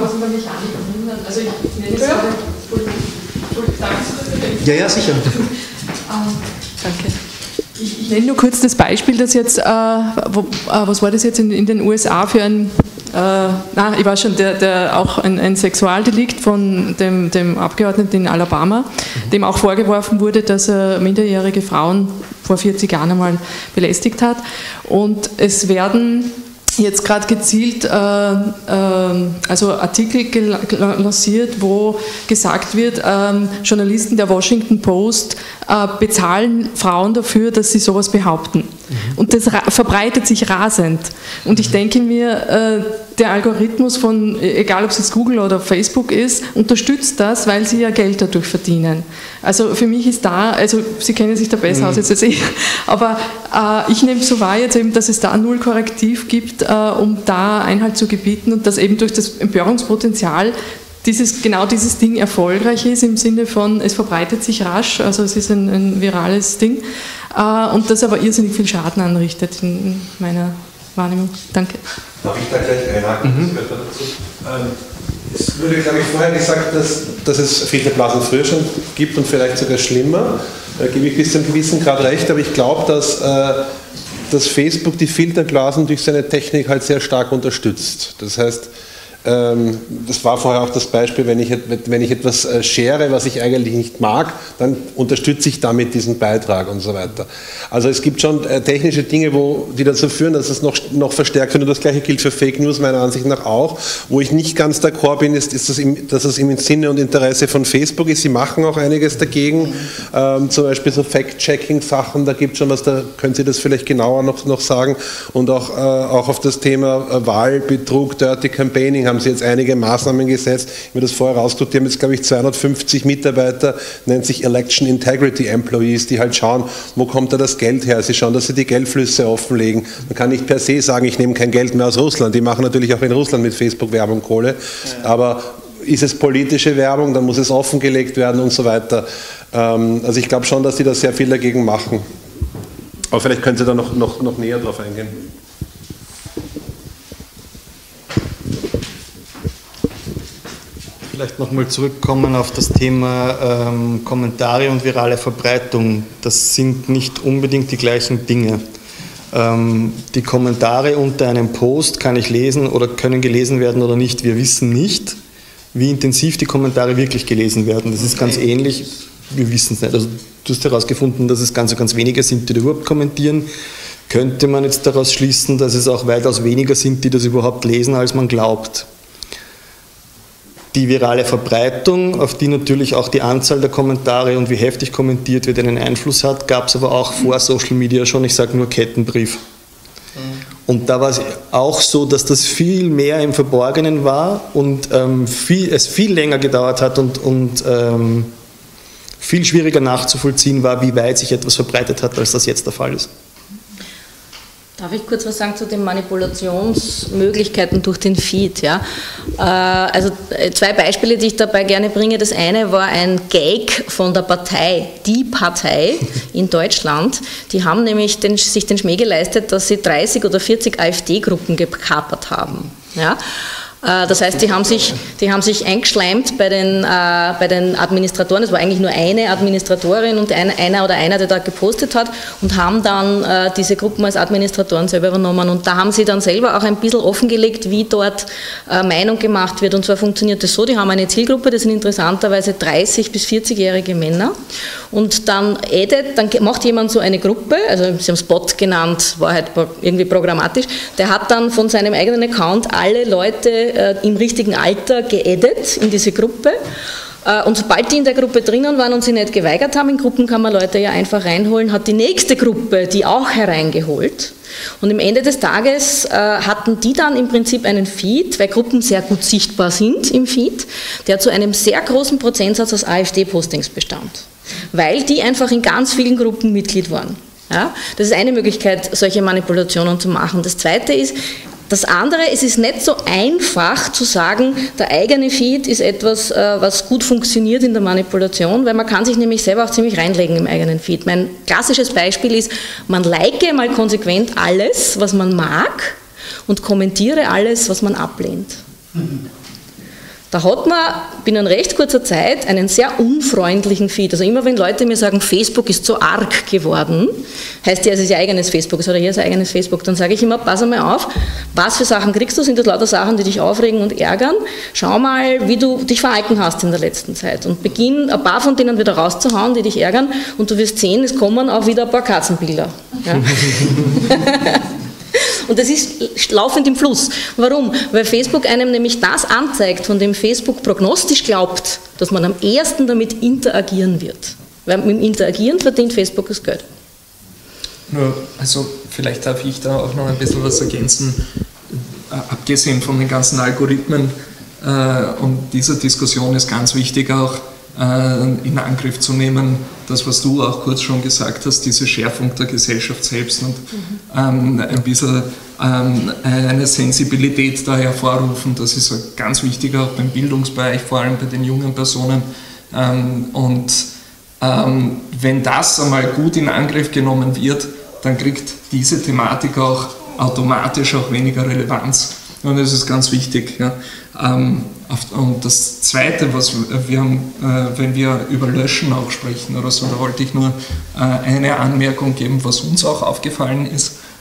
Also ich nenne es gerade. Ja, ja, sicher. Danke. Ich, ich nenne nur kurz das Beispiel, das jetzt, äh, wo, äh, was war das jetzt in, in den U S A für ein, äh, na, ich weiß schon, der, der auch ein, ein Sexualdelikt von dem, dem Abgeordneten in Alabama, mhm. dem auch vorgeworfen wurde, dass er minderjährige Frauen vor vierzig Jahren einmal belästigt hat. Und es werden jetzt gerade gezielt äh, äh, also Artikel lanciert, wo gesagt wird, äh, Journalisten der Washington Post äh, bezahlen Frauen dafür, dass sie sowas behaupten. Mhm. Und das verbreitet sich rasend. Und ich denke mir, äh, der Algorithmus von, egal ob es jetzt Google oder Facebook ist, unterstützt das, weil sie ja Geld dadurch verdienen. Also für mich ist da, also Sie kennen sich da besser mhm. aus jetzt als ich, aber äh, ich nehme so wahr jetzt eben, dass es da null Korrektiv gibt, äh, um da Einhalt zu gebieten und dass eben durch das Empörungspotenzial dieses, genau dieses Ding erfolgreich ist im Sinne von, es verbreitet sich rasch, also es ist ein, ein virales Ding äh, und das aber irrsinnig viel Schaden anrichtet in meiner Wahrnehmung. Danke. Darf ich da gleich einhaken? Mhm. Ähm, es wurde, glaube ich, vorher gesagt, dass, dass es Filterblasen früher schon gibt und vielleicht sogar schlimmer. Da gebe ich bis zu einem gewissen Grad recht, aber ich glaube, dass, äh, dass Facebook die Filterblasen durch seine Technik halt sehr stark unterstützt. Das heißt, ähm, das war vorher auch das Beispiel, wenn ich, wenn ich etwas äh, share, was ich eigentlich nicht mag, dann unterstütze ich damit diesen Beitrag und so weiter. Also es gibt schon äh, technische Dinge, wo, die dazu führen, dass es noch, noch verstärkt wird, und das gleiche gilt für Fake News meiner Ansicht nach auch. Wo ich nicht ganz d'accord bin, ist, ist das im, dass es im Sinne und Interesse von Facebook ist. Sie machen auch einiges dagegen, ähm, zum Beispiel so Fact-Checking-Sachen, da gibt es schon was, da können Sie das vielleicht genauer noch, noch sagen, und auch, äh, auch auf das Thema äh, Wahlbetrug, Dirty Campaigning haben Sie jetzt einige Maßnahmen gesetzt. Ich habe mir das vorher rausgeguckt, die haben jetzt, glaube ich, zweihundertfünfzig Mitarbeiter, nennt sich Election Integrity Employees, die halt schauen, wo kommt da das Geld her. Sie schauen, dass sie die Geldflüsse offenlegen. Man kann nicht per se sagen, ich nehme kein Geld mehr aus Russland. Die machen natürlich auch in Russland mit Facebook Werbung Kohle. Aber ist es politische Werbung, dann muss es offengelegt werden und so weiter. Also ich glaube schon, dass die da sehr viel dagegen machen. Aber vielleicht können Sie da noch, noch, noch näher drauf eingehen. Vielleicht nochmal zurückkommen auf das Thema ähm, Kommentare und virale Verbreitung. Das sind nicht unbedingt die gleichen Dinge. Ähm, die Kommentare unter einem Post kann ich lesen oder können gelesen werden oder nicht. Wir wissen nicht, wie intensiv die Kommentare wirklich gelesen werden. Das ist ganz ähnlich. Wir wissen es nicht. Also, du hast herausgefunden, dass es ganz, ganz wenige sind, die da überhaupt kommentieren. Könnte man jetzt daraus schließen, dass es auch weitaus weniger sind, die das überhaupt lesen, als man glaubt. Die virale Verbreitung, auf die natürlich auch die Anzahl der Kommentare und wie heftig kommentiert wird, einen Einfluss hat, gab es aber auch vor Social Media schon, ich sage nur Kettenbrief. Und da war es auch so, dass das viel mehr im Verborgenen war und ähm, viel, es viel länger gedauert hat und, und ähm, viel schwieriger nachzuvollziehen war, wie weit sich etwas verbreitet hat, als das jetzt der Fall ist. Darf ich kurz was sagen zu den Manipulationsmöglichkeiten durch den Feed? Ja? Also zwei Beispiele, die ich dabei gerne bringe. Das eine war ein Gag von der Partei, die Partei in Deutschland. Die haben nämlich den, sich den Schmäh geleistet, dass sie dreißig oder vierzig AfD-Gruppen gekapert haben. Ja? Das heißt, die haben sich, die haben sich eingeschleimt bei den, äh, bei den Administratoren, es war eigentlich nur eine Administratorin und ein, einer oder einer, der da gepostet hat, und haben dann äh, diese Gruppen als Administratoren selber übernommen, und da haben sie dann selber auch ein bisschen offengelegt, wie dort äh, Meinung gemacht wird, und zwar funktioniert das so, die haben eine Zielgruppe, das sind interessanterweise dreißig- bis vierzig-jährige Männer, und dann edit, dann macht jemand so eine Gruppe, also sie haben Spot genannt, war halt irgendwie programmatisch, der hat dann von seinem eigenen Account alle Leute im richtigen Alter geaddet in diese Gruppe, und sobald die in der Gruppe drinnen waren und sie nicht geweigert haben, in Gruppen kann man Leute ja einfach reinholen, hat die nächste Gruppe die auch hereingeholt, und am Ende des Tages äh, hatten die dann im Prinzip einen Feed, weil Gruppen sehr gut sichtbar sind im Feed, der zu einem sehr großen Prozentsatz aus AfD-Postings bestand, weil die einfach in ganz vielen Gruppen Mitglied waren. Ja? Das ist eine Möglichkeit, solche Manipulationen zu machen. Das zweite ist, das andere, es ist nicht so einfach zu sagen, der eigene Feed ist etwas, was gut funktioniert in der Manipulation, weil man kann sich nämlich selber auch ziemlich reinlegen im eigenen Feed. Mein klassisches Beispiel ist, man like mal konsequent alles, was man mag, und kommentiere alles, was man ablehnt. Da hat man binnen recht kurzer Zeit einen sehr unfreundlichen Feed. Also immer wenn Leute mir sagen, Facebook ist so arg geworden, heißt ja, es ist ihr eigenes Facebook, es hat ja hier sein eigenes Facebook, dann sage ich immer, pass einmal auf, was für Sachen kriegst du, sind das lauter Sachen, die dich aufregen und ärgern, schau mal, wie du dich verhalten hast in der letzten Zeit, und beginn ein paar von denen wieder rauszuhauen, die dich ärgern, und du wirst sehen, es kommen auch wieder ein paar Katzenbilder. Ja? Und das ist laufend im Fluss. Warum? Weil Facebook einem nämlich das anzeigt, von dem Facebook prognostisch glaubt, dass man am ehesten damit interagieren wird. Weil mit dem Interagieren verdient Facebook das Geld. Nur, also vielleicht darf ich da auch noch ein bisschen was ergänzen, äh, abgesehen von den ganzen Algorithmen äh, und dieser Diskussion ist ganz wichtig auch, in Angriff zu nehmen, das, was du auch kurz schon gesagt hast, diese Schärfung der Gesellschaft selbst und ähm, ein bisschen ähm, eine Sensibilität da hervorrufen. Das ist ganz wichtig auch beim Bildungsbereich, vor allem bei den jungen Personen. Ähm, und ähm, wenn das einmal gut in Angriff genommen wird, dann kriegt diese Thematik auch automatisch auch weniger Relevanz. Und das ist ganz wichtig. Ja. Ähm, und das Zweite, was wir haben, äh, wenn wir über Löschen auch sprechen oder so, da wollte ich nur äh, eine Anmerkung geben, was uns auch aufgefallen ist.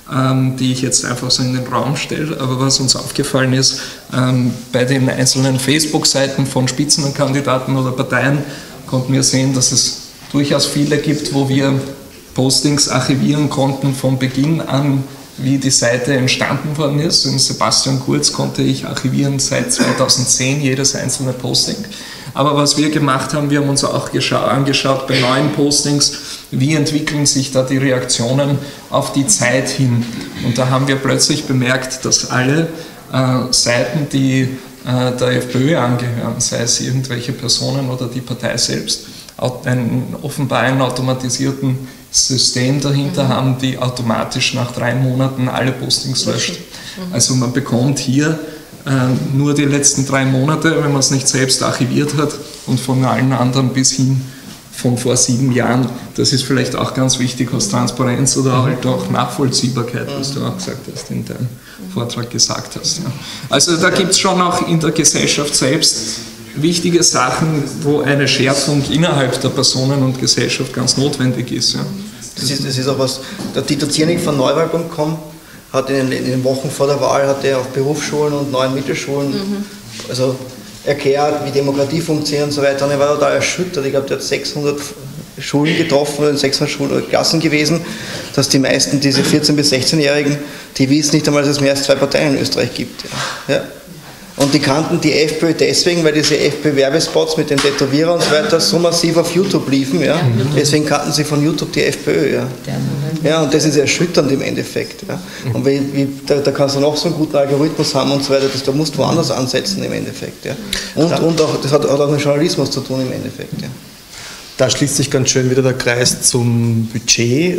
ähm, die ich jetzt einfach so in den Raum stelle. Aber was uns aufgefallen ist, ähm, bei den einzelnen Facebook-Seiten von Spitzenkandidaten oder Parteien konnten wir sehen, dass es durchaus viele gibt, wo wir Postings archivieren konnten von Beginn an, wie die Seite entstanden worden ist. Und Sebastian Kurz konnte ich archivieren seit zweitausendzehn, jedes einzelne Posting. Aber was wir gemacht haben, wir haben uns auch angeschaut bei neuen Postings, wie entwickeln sich da die Reaktionen auf die Zeit hin. Und da haben wir plötzlich bemerkt, dass alle äh, Seiten, die äh, der FPÖ angehören, sei es irgendwelche Personen oder die Partei selbst, einen, offenbar einen automatisierten System dahinter haben, die automatisch nach drei Monaten alle Postings löscht. Also man bekommt hier äh, nur die letzten drei Monate, wenn man es nicht selbst archiviert hat, und von allen anderen bis hin von vor sieben Jahren. Das ist vielleicht auch ganz wichtig aus Transparenz oder halt auch Nachvollziehbarkeit, was du auch gesagt hast, in deinem Vortrag gesagt hast. Ja. Also da gibt es schon auch in der Gesellschaft selbst wichtige Sachen, wo eine Schärfung innerhalb der Personen und Gesellschaft ganz notwendig ist. Ja. Das ist, das ist auch was, der Dieter Ziernig von neuwahl punkt com hat in den, in den Wochen vor der Wahl hat er auf Berufsschulen und neuen Mittelschulen mhm. also erklärt, wie Demokratie funktioniert und so weiter. Und er war total erschüttert. Ich glaube, der hat sechshundert Schulen getroffen, oder sechshundert Schulen oder Klassen gewesen, dass die meisten, diese vierzehn- bis sechzehnjährigen, die wissen nicht einmal, dass es mehr als zwei Parteien in Österreich gibt. Ja. Ja. Und die kannten die FPÖ deswegen, weil diese FPÖ-Werbespots mit den Tätowierern und so weiter so massiv auf YouTube liefen. Ja? Deswegen kannten sie von YouTube die FPÖ. Ja, ja, und das ist erschütternd im Endeffekt. Ja? Und wie, wie, da, da kannst du noch so einen guten Algorithmus haben und so weiter, das, da musst du woanders ansetzen im Endeffekt. Ja? Und, und auch, das hat, hat auch mit Journalismus zu tun im Endeffekt. Ja? Da schließt sich ganz schön wieder der Kreis zum Budget.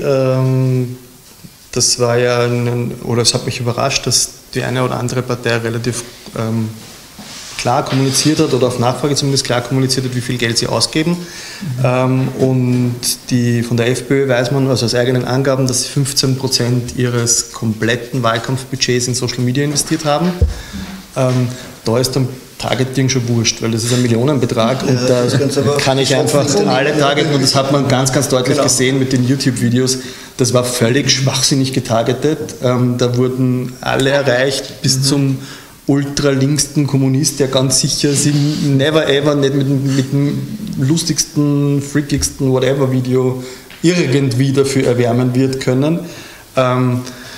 Das war ja, ein, oder es hat mich überrascht, dass die eine oder andere Partei relativ ähm, klar kommuniziert hat oder auf Nachfrage zumindest klar kommuniziert hat, wie viel Geld sie ausgeben. Mhm. Ähm, und die, von der FPÖ weiß man also aus eigenen Angaben, dass sie fünfzehn Prozent ihres kompletten Wahlkampfbudgets in Social Media investiert haben. Ähm, da ist dann Targeting schon wurscht, weil das ist ein Millionenbetrag und ja, da kann ich einfach alle targeten und das hat man ganz, ganz deutlich genau. gesehen mit den YouTube-Videos. Das war völlig schwachsinnig getargetet. Ähm, da wurden alle erreicht bis mhm. zum ultralinksten Kommunist, der ganz sicher sich never ever nicht mit, mit dem lustigsten, freakigsten whatever Video irgendwie dafür erwärmen wird können. Ähm,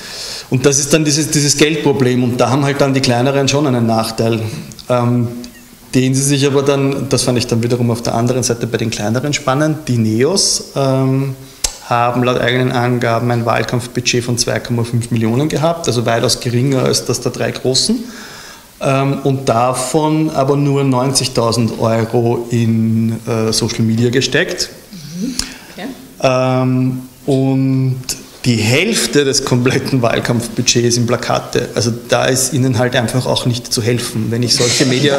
und das ist dann dieses, dieses Geldproblem und da haben halt dann die Kleineren schon einen Nachteil. Ähm, den sie sich aber dann, das fand ich dann wiederum auf der anderen Seite bei den Kleineren spannend, die Neos ähm, haben laut eigenen Angaben ein Wahlkampfbudget von zwei Komma fünf Millionen gehabt, also weitaus geringer als das der drei Großen. Ähm, und davon aber nur neunzigtausend Euro in äh, Social Media gesteckt. Okay. Ähm, und die Hälfte des kompletten Wahlkampfbudgets sind Plakate. Also da ist ihnen halt einfach auch nicht zu helfen. Wenn ich solche Media,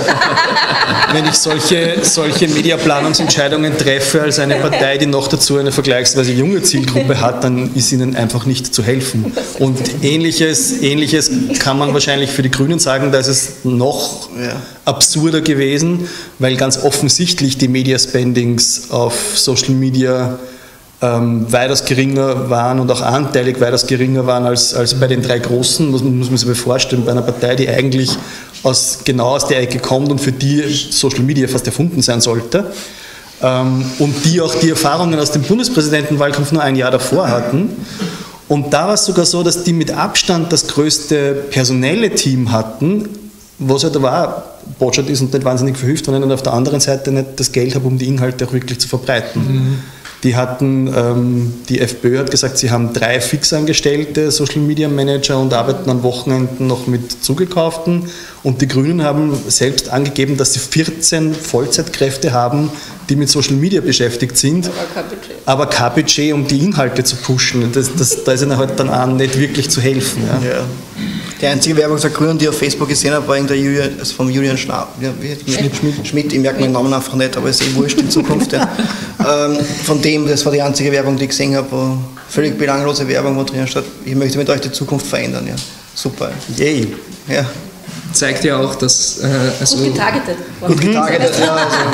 wenn ich solche, solche Mediaplanungsentscheidungen treffe als eine Partei, die noch dazu eine vergleichsweise junge Zielgruppe hat, dann ist ihnen einfach nicht zu helfen. Und ähnliches, ähnliches kann man wahrscheinlich für die Grünen sagen, da ist es noch absurder gewesen, weil ganz offensichtlich die Media-Spendings auf Social Media Ähm, weitaus geringer waren und auch anteilig weitaus geringer waren als, als bei den drei Großen, muss, muss man sich vorstellen, bei einer Partei, die eigentlich aus, genau aus der Ecke kommt und für die Social Media fast erfunden sein sollte ähm, und die auch die Erfahrungen aus dem Bundespräsidentenwahlkampf nur ein Jahr davor hatten. Und da war es sogar so, dass die mit Abstand das größte personelle Team hatten, was ja da war, Botschaft ist und nicht wahnsinnig verhilft, wenn ich dann auf der anderen Seite nicht das Geld habe, um die Inhalte auch wirklich zu verbreiten. Mhm. Die hatten, ähm, die FPÖ hat gesagt, sie haben drei fixangestellte Social Media Manager und arbeiten an Wochenenden noch mit Zugekauften. Und die Grünen haben selbst angegeben, dass sie vierzehn Vollzeitkräfte haben, die mit Social Media beschäftigt sind, aber kein Budget, aber kein Budget um die Inhalte zu pushen. Das, das, da ist ihnen halt dann auch nicht wirklich zu helfen. Ja. Ja. Die einzige Werbung der Grünen, die ich auf Facebook gesehen habe, war der Julian, also vom Julian Schnapp, ja, Schmidt, Schmidt, Schmidt, ich merke meinen Namen einfach nicht, aber es ist eh wurscht in Zukunft. Ja. ähm, von dem, das war die einzige Werbung, die ich gesehen habe, wo völlig belanglose Werbung, wo drin steht, ich möchte mit euch die Zukunft verändern. Ja. Super. Yay. Ja. Zeigt ja auch, dass... Äh, also gut getargetet. Gut getargetet, ja. Also,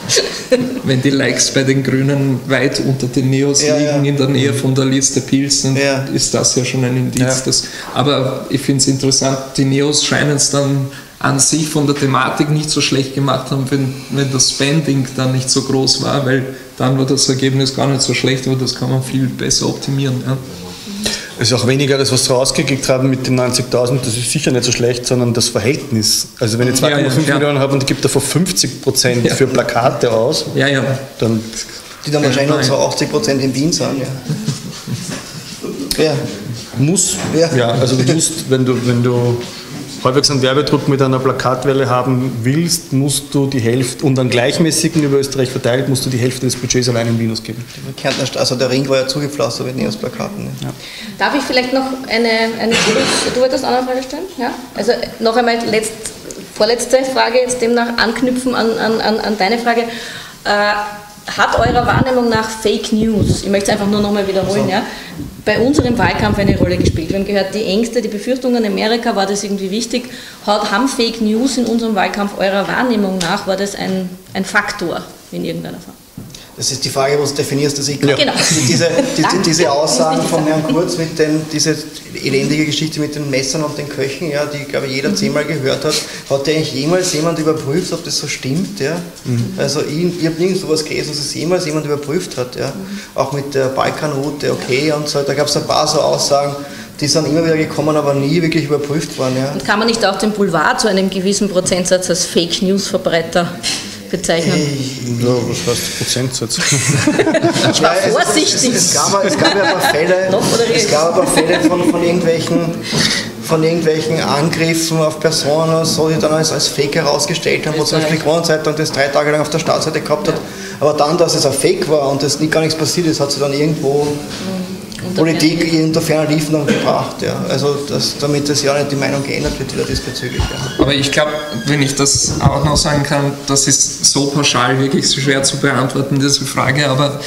wenn die Likes bei den Grünen weit unter den Neos ja, liegen, ja. in der Nähe von der Liste Pils, dann ja. ist das ja schon ein Indiz. Ja. Dass, aber ich finde es interessant, die Neos scheinen es dann an sich von der Thematik nicht so schlecht gemacht haben, wenn, wenn das Spending dann nicht so groß war, weil dann war das Ergebnis gar nicht so schlecht, aber das kann man viel besser optimieren. Ja. Es ist auch weniger das, was sie rausgekriegt haben mit den neunzigtausend, das ist sicher nicht so schlecht, sondern das Verhältnis. Also wenn ich zwei Komma fünf ja, ja, Millionen habe und ich gebe davon fünfzig Prozent ja. für Plakate aus, ja, ja. dann... Die dann wahrscheinlich noch so achtzig Prozent in Wien sind. Ja. ja. Muss, ja. ja, also du musst, wenn du, wenn du halbwegs einen Werbedruck mit einer Plakatwelle haben willst, musst du die Hälfte, und einen gleichmäßigen über Österreich verteilt, musst du die Hälfte des Budgets allein in Minus geben. Also der Ring war ja zugepflastert mit Neos-Plakaten. Ne? Ja. Darf ich vielleicht noch eine, eine du wolltest auch eine Frage stellen? Ja? Also noch einmal letzt, vorletzte Frage, jetzt demnach anknüpfen an, an, an deine Frage. Äh, hat eurer Wahrnehmung nach Fake News, ich möchte es einfach nur noch mal wiederholen, also. ja, bei unserem Wahlkampf eine Rolle gespielt? Wir haben gehört, die Ängste, die Befürchtungen in Amerika, war das irgendwie wichtig? Haben Fake News in unserem Wahlkampf eurer Wahrnehmung nach, war das ein, ein Faktor in irgendeiner Form? Das ist die Frage, was du definierst, dass ich ja. genau. diese, diese, diese Aussagen von Herrn Kurz mit den, diese elendige Geschichte mit den Messern und den Köchen, ja, die, glaube ich, jeder zehnmal gehört hat, hat ja eigentlich jemals jemand überprüft, ob das so stimmt? Ja? Mhm. Also ich, ich habe nirgends sowas gelesen, dass es jemals jemand überprüft hat. Ja? Mhm. Auch mit der Balkanroute, okay, und so, da gab es ein paar so Aussagen, die sind immer wieder gekommen, aber nie wirklich überprüft worden. Ja? Und kann man nicht auch den Boulevard zu einem gewissen Prozentsatz als Fake News Verbreiter bezeichnen? Ja, was heißt Prozentsatz? Ich war ja, vorsichtig. Es, es, es, gab, es gab ja ein paar Fälle, es gab ein paar Fälle von, von, irgendwelchen, von irgendwelchen Angriffen auf Personen, so, die dann als, als Fake herausgestellt haben, wo zum Beispiel die Kronenzeitung das drei Tage lang auf der Startseite gehabt hat. Aber dann, dass es ein Fake war und es gar nichts passiert ist, hat sie dann irgendwo mhm. Politik unter ferner Liefen gebracht. Ja. Also das, damit das ja nicht die Meinung geändert wird wieder diesbezüglich. Ja. Aber ich glaube, wenn ich das auch noch sagen kann, das ist so pauschal wirklich schwer zu beantworten, diese Frage, aber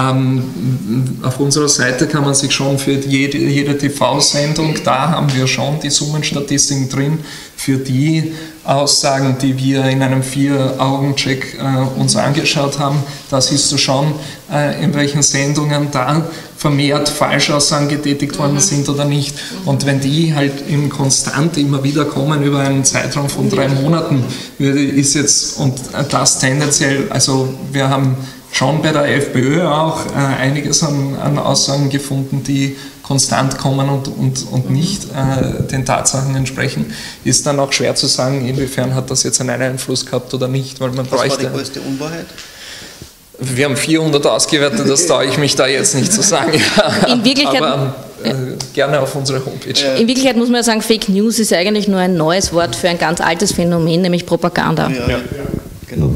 ähm, auf unserer Seite kann man sich schon für jede, jede T V-Sendung, da haben wir schon die Summenstatistiken drin, für die Aussagen, die wir in einem Vier-Augen-Check äh, uns angeschaut haben, da siehst du schon, äh, in welchen Sendungen da vermehrt Falschaussagen getätigt worden sind oder nicht. Und wenn die halt im konstant immer wieder kommen über einen Zeitraum von drei Monaten, ist jetzt, und das tendenziell, also wir haben schon bei der FPÖ auch äh, einiges an, an Aussagen gefunden, die konstant kommen und, und, und nicht äh, den Tatsachen entsprechen, ist dann auch schwer zu sagen, inwiefern hat das jetzt einen Einfluss gehabt oder nicht, weil man Was bräuchte... war die größte Unwahrheit? Wir haben vierhundert ausgewertet, das traue ich mich da jetzt nicht zu sagen. In Wirklichkeit, aber äh, gerne auf unsere Homepage. In Wirklichkeit muss man ja sagen, Fake News ist eigentlich nur ein neues Wort für ein ganz altes Phänomen, nämlich Propaganda. Ja, ja. Genau.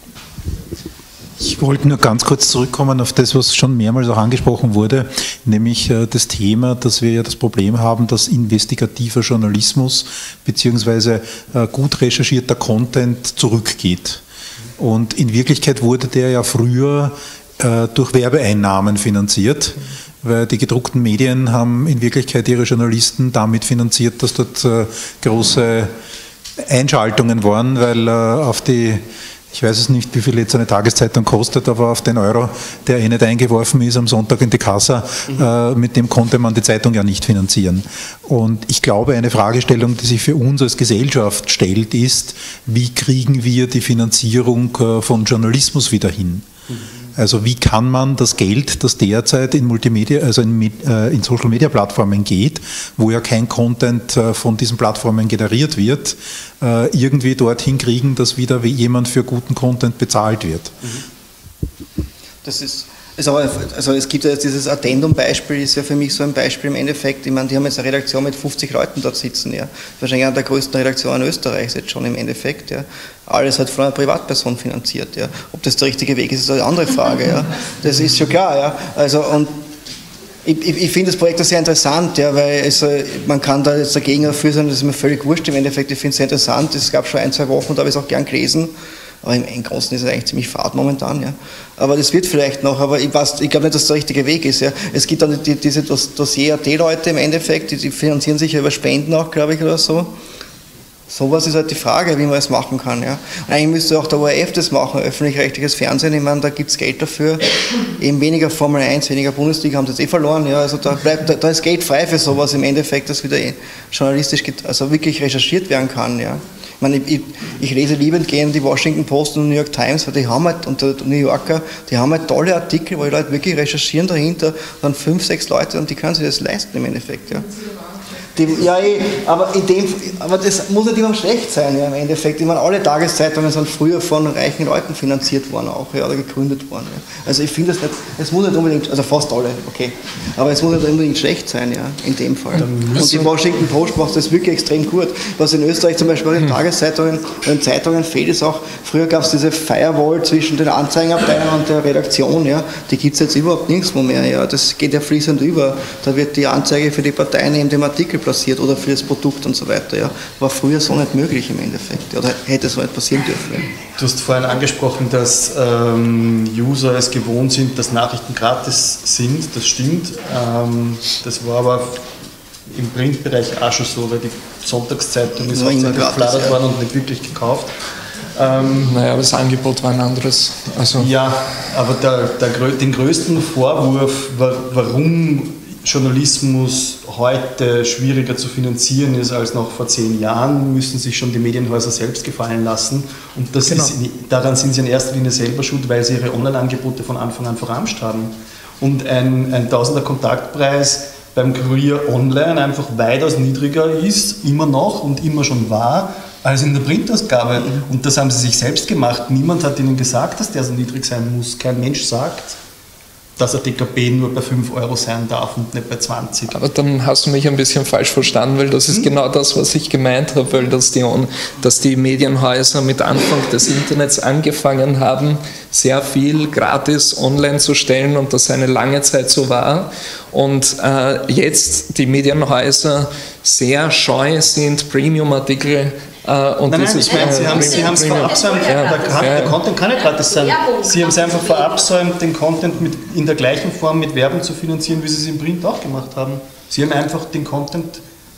Ich wollte nur ganz kurz zurückkommen auf das, was schon mehrmals auch angesprochen wurde, nämlich äh, das Thema, dass wir ja das Problem haben, dass investigativer Journalismus bzw. äh, gut recherchierter Content zurückgeht. Und in Wirklichkeit wurde der ja früher äh, durch Werbeeinnahmen finanziert, weil die gedruckten Medien haben in Wirklichkeit ihre Journalisten damit finanziert, dass dort äh, große Einschaltungen waren, weil äh, auf die, ich weiß es nicht, wie viel jetzt eine Tageszeitung kostet, aber auf den Euro, der eh nicht eingeworfen ist am Sonntag in die Kassa, mhm. äh, mit dem konnte man die Zeitung ja nicht finanzieren. Und ich glaube, eine Fragestellung, die sich für uns als Gesellschaft stellt, ist, wie kriegen wir die Finanzierung äh, von Journalismus wieder hin? Mhm. Also wie kann man das Geld, das derzeit in Multimedia, also in, äh, in Social Media Plattformen geht, wo ja kein Content äh, von diesen Plattformen generiert wird, äh, irgendwie dorthin kriegen, dass wieder jemand für guten Content bezahlt wird. Das ist, ist aber, also es gibt ja jetzt dieses Addendum-Beispiel, ist ja für mich so ein Beispiel im Endeffekt. Ich meine, die haben jetzt eine Redaktion mit fünfzig Leuten dort sitzen, ja. Wahrscheinlich eine der größten Redaktionen Österreichs jetzt schon im Endeffekt, ja. Alles halt von einer Privatperson finanziert, ja. Ob das der richtige Weg ist, ist eine andere Frage, ja. Das ist schon klar, ja. Also, und ich, ich, ich finde das Projekt sehr interessant, ja, weil es, man kann da jetzt dagegen dafür sein, das ist mir völlig wurscht im Endeffekt. Ich finde es sehr interessant, es gab schon ein, zwei Wochen, da habe ich es auch gern gelesen. Aber im Großen ist es eigentlich ziemlich fad momentan. Ja. Aber das wird vielleicht noch, aber ich, ich glaube nicht, dass das der richtige Weg ist. Ja. Es gibt dann die, diese Dossier-A T-Leute im Endeffekt, die, die finanzieren sich ja über Spenden auch, glaube ich, oder so. Sowas ist halt die Frage, wie man es machen kann. Ja. Und eigentlich müsste auch der O R F das machen, öffentlich-rechtliches Fernsehen. Ich meine, da gibt es Geld dafür. Eben weniger Formel eins, weniger Bundesliga, haben sie jetzt eh verloren. Ja. Also da, bleibt, da, da ist Geld frei für sowas im Endeffekt, dass wieder journalistisch, also wirklich recherchiert werden kann. Ja. Ich meine, ich, ich lese liebend gern die Washington Post und New York Times, weil die haben halt, und der New Yorker, die haben halt tolle Artikel, wo die Leute wirklich recherchieren dahinter, dann fünf, sechs Leute und die können sich das leisten im Endeffekt. Ja. Die, ja, eh, aber, in dem, aber das muss nicht immer schlecht sein, ja, im Endeffekt. Ich meine, alle Tageszeitungen sind früher von reichen Leuten finanziert worden, auch, ja, oder gegründet worden. Ja. Also ich finde das nicht, es muss nicht unbedingt, also fast alle, okay, aber es muss nicht unbedingt schlecht sein, ja, in dem Fall. Und die Washington Post macht das wirklich extrem gut. Was in Österreich zum Beispiel in Tageszeitungen und in Zeitungen fehlt, ist auch, früher gab es diese Firewall zwischen den Anzeigenabteilungen und der Redaktion, ja, die gibt es jetzt überhaupt nirgendwo mehr, ja, das geht ja fließend über. Da wird die Anzeige für die Partei neben dem Artikel passiert oder für das Produkt und so weiter. Ja. War früher so nicht möglich im Endeffekt. Oder hätte so nicht passieren dürfen. Ja. Du hast vorhin angesprochen, dass ähm, User es gewohnt sind, dass Nachrichten gratis sind. Das stimmt. Ähm, das war aber im Printbereich auch schon so, weil die Sonntagszeitung ist hauptsächlich geflattert worden und nicht wirklich gekauft. Ähm, naja, aber das Angebot war ein anderes. Also ja, aber der, der, den größten Vorwurf, warum Journalismus heute schwieriger zu finanzieren ist als noch vor zehn Jahren, müssen sich schon die Medienhäuser selbst gefallen lassen. Und das genau. ist, daran sind sie in erster Linie selber schuld, weil sie ihre Online-Angebote von Anfang an verramscht haben. Und ein, ein Tausender Kontaktpreis beim Kurier Online einfach weitaus niedriger ist, immer noch und immer schon war, als in der Printausgabe. Mhm. Und das haben sie sich selbst gemacht. Niemand hat ihnen gesagt, dass der so niedrig sein muss. Kein Mensch sagt, dass ein D K B nur bei fünf Euro sein darf und nicht bei zwanzig. Aber dann hast du mich ein bisschen falsch verstanden, weil das ist hm? genau das, was ich gemeint habe, weil dass die, dass die Medienhäuser mit Anfang des Internets angefangen haben, sehr viel gratis online zu stellen und das eine lange Zeit so war. Und äh, jetzt die Medienhäuser sehr scheu sind, Premium-Artikel Uh, und nein, nein, ich meine, Sie haben es verabsäumt, ja, der, kann, ja. der Content kann ja gratis sein. Sie haben es einfach verabsäumt, den Content mit, in der gleichen Form mit Werbung zu finanzieren, wie Sie es im Print auch gemacht haben. Sie haben einfach den Content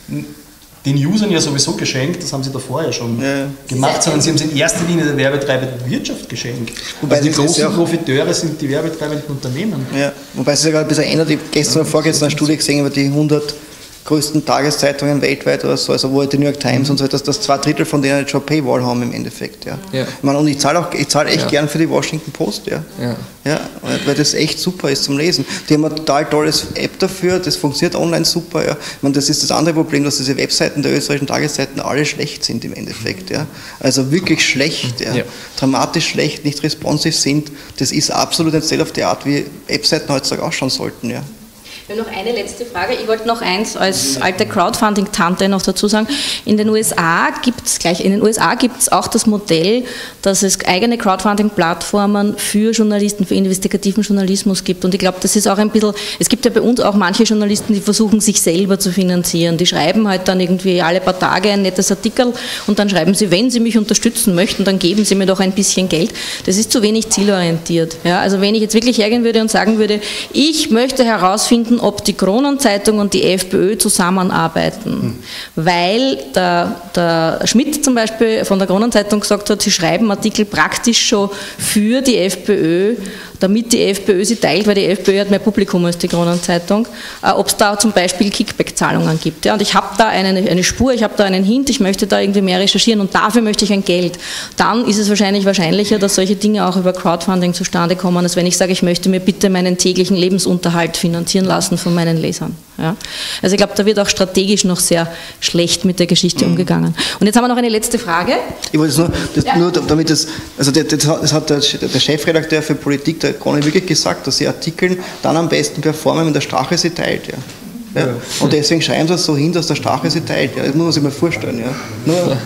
den Usern ja sowieso geschenkt, das haben Sie davor ja schon ja. gemacht, sondern Sie haben es in erster Linie der werbetreibenden Wirtschaft geschenkt. Wobei also die großen ja Profiteure sind die werbetreibenden Unternehmen. Ja. Wobei es sich ja gerade ein bisschen ändert. Ich habe gestern oder vorgestern eine Studie gesehen über die hundert größten Tageszeitungen weltweit oder so, also wo halt die New York Times mhm. und so, dass das zwei Drittel von denen jetzt schon Paywall haben im Endeffekt. Ja. Ja. Ich meine, und ich zahle auch, ich zahle echt ja. gern für die Washington Post, ja. Ja. Ja, weil das echt super ist zum Lesen. Die haben ein total tolles App dafür, das funktioniert online super. Ja. Ich meine, das ist das andere Problem, dass diese Webseiten der österreichischen Tageszeiten alle schlecht sind im Endeffekt. Ja. Also wirklich schlecht, ja. Ja. Dramatisch schlecht, nicht responsive sind. Das ist absolut ein State of the Art, wie Webseiten heutzutage ausschauen sollten. Ja. Wir haben noch eine letzte Frage. Ich wollte noch eins als alte Crowdfunding-Tante noch dazu sagen. In den U S A gibt es gleich, in den U S A gibt es auch das Modell, dass es eigene Crowdfunding-Plattformen für Journalisten, für investigativen Journalismus gibt. Und ich glaube, das ist auch ein bisschen, es gibt ja bei uns auch manche Journalisten, die versuchen, sich selber zu finanzieren. Die schreiben halt dann irgendwie alle paar Tage ein nettes Artikel und dann schreiben sie, wenn sie mich unterstützen möchten, dann geben sie mir doch ein bisschen Geld. Das ist zu wenig zielorientiert. Ja, also wenn ich jetzt wirklich hergehen würde und sagen würde, ich möchte herausfinden, ob die Kronenzeitung und die FPÖ zusammenarbeiten. Hm. Weil der, der Schmidt zum Beispiel von der Kronenzeitung gesagt hat, sie schreiben Artikel praktisch schon für die FPÖ, damit die FPÖ sie teilt, weil die FPÖ hat mehr Publikum als die Kronenzeitung, äh, ob es da zum Beispiel Kickback-Zahlungen gibt. Ja? Und ich habe da eine, eine Spur, ich habe da einen Hint, ich möchte da irgendwie mehr recherchieren und dafür möchte ich ein Geld. Dann ist es wahrscheinlich wahrscheinlicher, dass solche Dinge auch über Crowdfunding zustande kommen, als wenn ich sage, ich möchte mir bitte meinen täglichen Lebensunterhalt finanzieren lassen von meinen Lesern. Ja? Also ich glaube, da wird auch strategisch noch sehr schlecht mit der Geschichte umgegangen. Und jetzt haben wir noch eine letzte Frage. Ich wollte es nur, das, ja. nur damit das, also das, das hat der, der Chefredakteur für Politik, der Conny, wirklich gesagt, dass sie Artikel dann am besten performen, wenn der Strache sie teilt. Ja. Ja. Und deswegen schreiben sie es so hin, dass der Strache sie teilt. Ja. Das muss man sich mal vorstellen. Ja. Nur,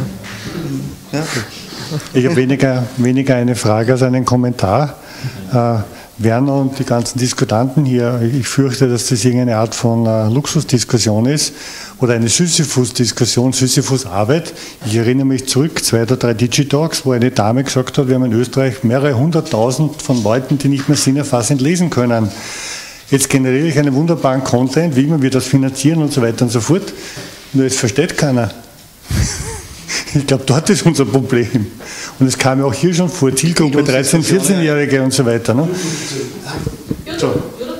ja. Ich habe weniger, weniger eine Frage als einen Kommentar. Äh, Werner und die ganzen Diskutanten hier, ich fürchte, dass das irgendeine Art von äh, Luxusdiskussion ist oder eine Sisyphus-Diskussion, Sisyphus-Arbeit. Ich erinnere mich zurück, zwei oder drei Digitalks, wo eine Dame gesagt hat, wir haben in Österreich mehrere hunderttausend von Leuten, die nicht mehr sinnerfassend lesen können. Jetzt generiere ich einen wunderbaren Content, wie immer wir das finanzieren und so weiter und so fort. Nur es versteht keiner. Ich glaube, dort ist unser Problem. Und es kam ja auch hier schon vor, Zielgruppe dreizehn-, vierzehnjährige und so weiter. Ne? So.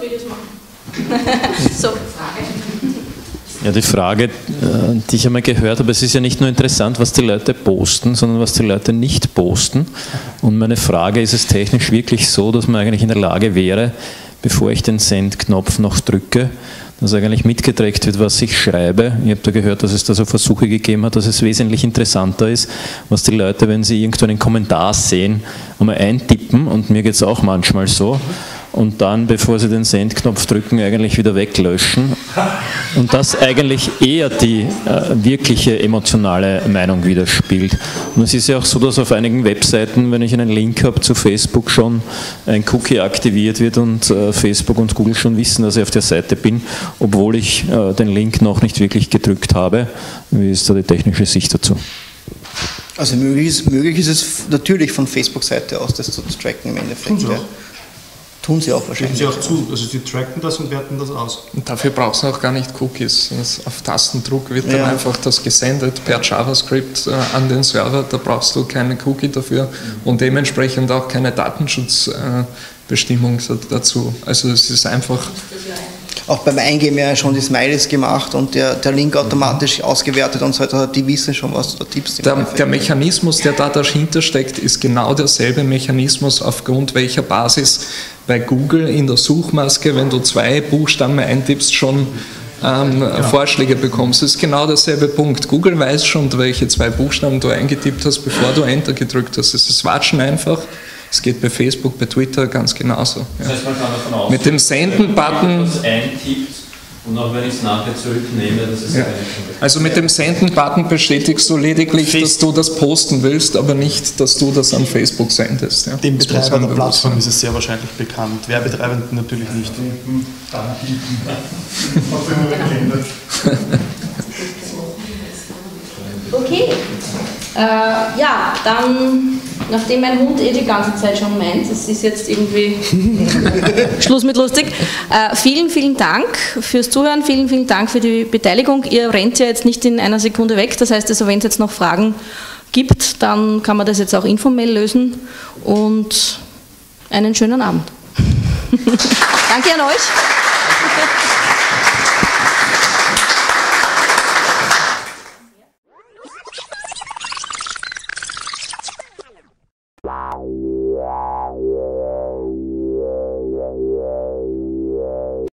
So. Ja, die Frage, die ich einmal gehört habe, es ist ja nicht nur interessant, was die Leute posten, sondern was die Leute nicht posten. Und meine Frage, ist es technisch wirklich so, dass man eigentlich in der Lage wäre, bevor ich den Send-Knopf noch drücke, dass eigentlich mitgetragen wird, was ich schreibe. Ich habe da gehört, dass es da so Versuche gegeben hat, dass es wesentlich interessanter ist, was die Leute, wenn sie irgendwo einen Kommentar sehen, einmal eintippen, und mir geht es auch manchmal so, und dann, bevor sie den Send-Knopf drücken, eigentlich wieder weglöschen. Und das eigentlich eher die äh, wirkliche emotionale Meinung widerspiegelt. Und es ist ja auch so, dass auf einigen Webseiten, wenn ich einen Link habe zu Facebook, schon ein Cookie aktiviert wird und äh, Facebook und Google schon wissen, dass ich auf der Seite bin, obwohl ich äh, den Link noch nicht wirklich gedrückt habe. Wie ist da die technische Sicht dazu? Also möglich ist, möglich ist es natürlich von Facebook-Seite aus, das zu tracken im Endeffekt. Ja. Tun sie auch wahrscheinlich. Geben sie auch zu, also sie tracken das und werten das aus. Und dafür brauchst du auch gar nicht Cookies. Auf Tastendruck wird dann ja. einfach das gesendet per JavaScript äh, an den Server, da brauchst du keine Cookie dafür und dementsprechend auch keine Datenschutzbestimmung äh, dazu. Also es ist einfach... Auch beim Eingeben ja schon die Smileys gemacht und der, der Link automatisch ausgewertet und so weiter, die wissen schon, was du da tippst. Der, der Mechanismus, der da dahinter steckt, ist genau derselbe Mechanismus, aufgrund welcher Basis bei Google in der Suchmaske, wenn du zwei Buchstaben eintippst, schon ähm, ja. Vorschläge bekommst. Das ist genau derselbe Punkt. Google weiß schon, welche zwei Buchstaben du eingetippt hast, bevor du Enter gedrückt hast. Das ist Watschen einfach. Es geht bei Facebook, bei Twitter ganz genauso. Ja. Das heißt, man kann davon ausgehen, mit dem Senden-Button was eintippt und auch wenn ich es nachher zurücknehme, das ist ja. Also mit dem Senden-Button bestätigst du lediglich, dass du das posten willst, aber nicht, dass du das an Facebook sendest. Ja. Dem Betreiber der Plattform ist es sehr wahrscheinlich bekannt, Werbetreibenden natürlich nicht. Okay, äh, ja, dann, nachdem mein Hund eh die ganze Zeit schon meint, es ist jetzt irgendwie Schluss mit lustig, äh, vielen, vielen Dank fürs Zuhören, vielen, vielen Dank für die Beteiligung. Ihr rennt ja jetzt nicht in einer Sekunde weg, das heißt, also, wenn es jetzt noch Fragen gibt, dann kann man das jetzt auch informell lösen und einen schönen Abend. Danke an euch. Wow.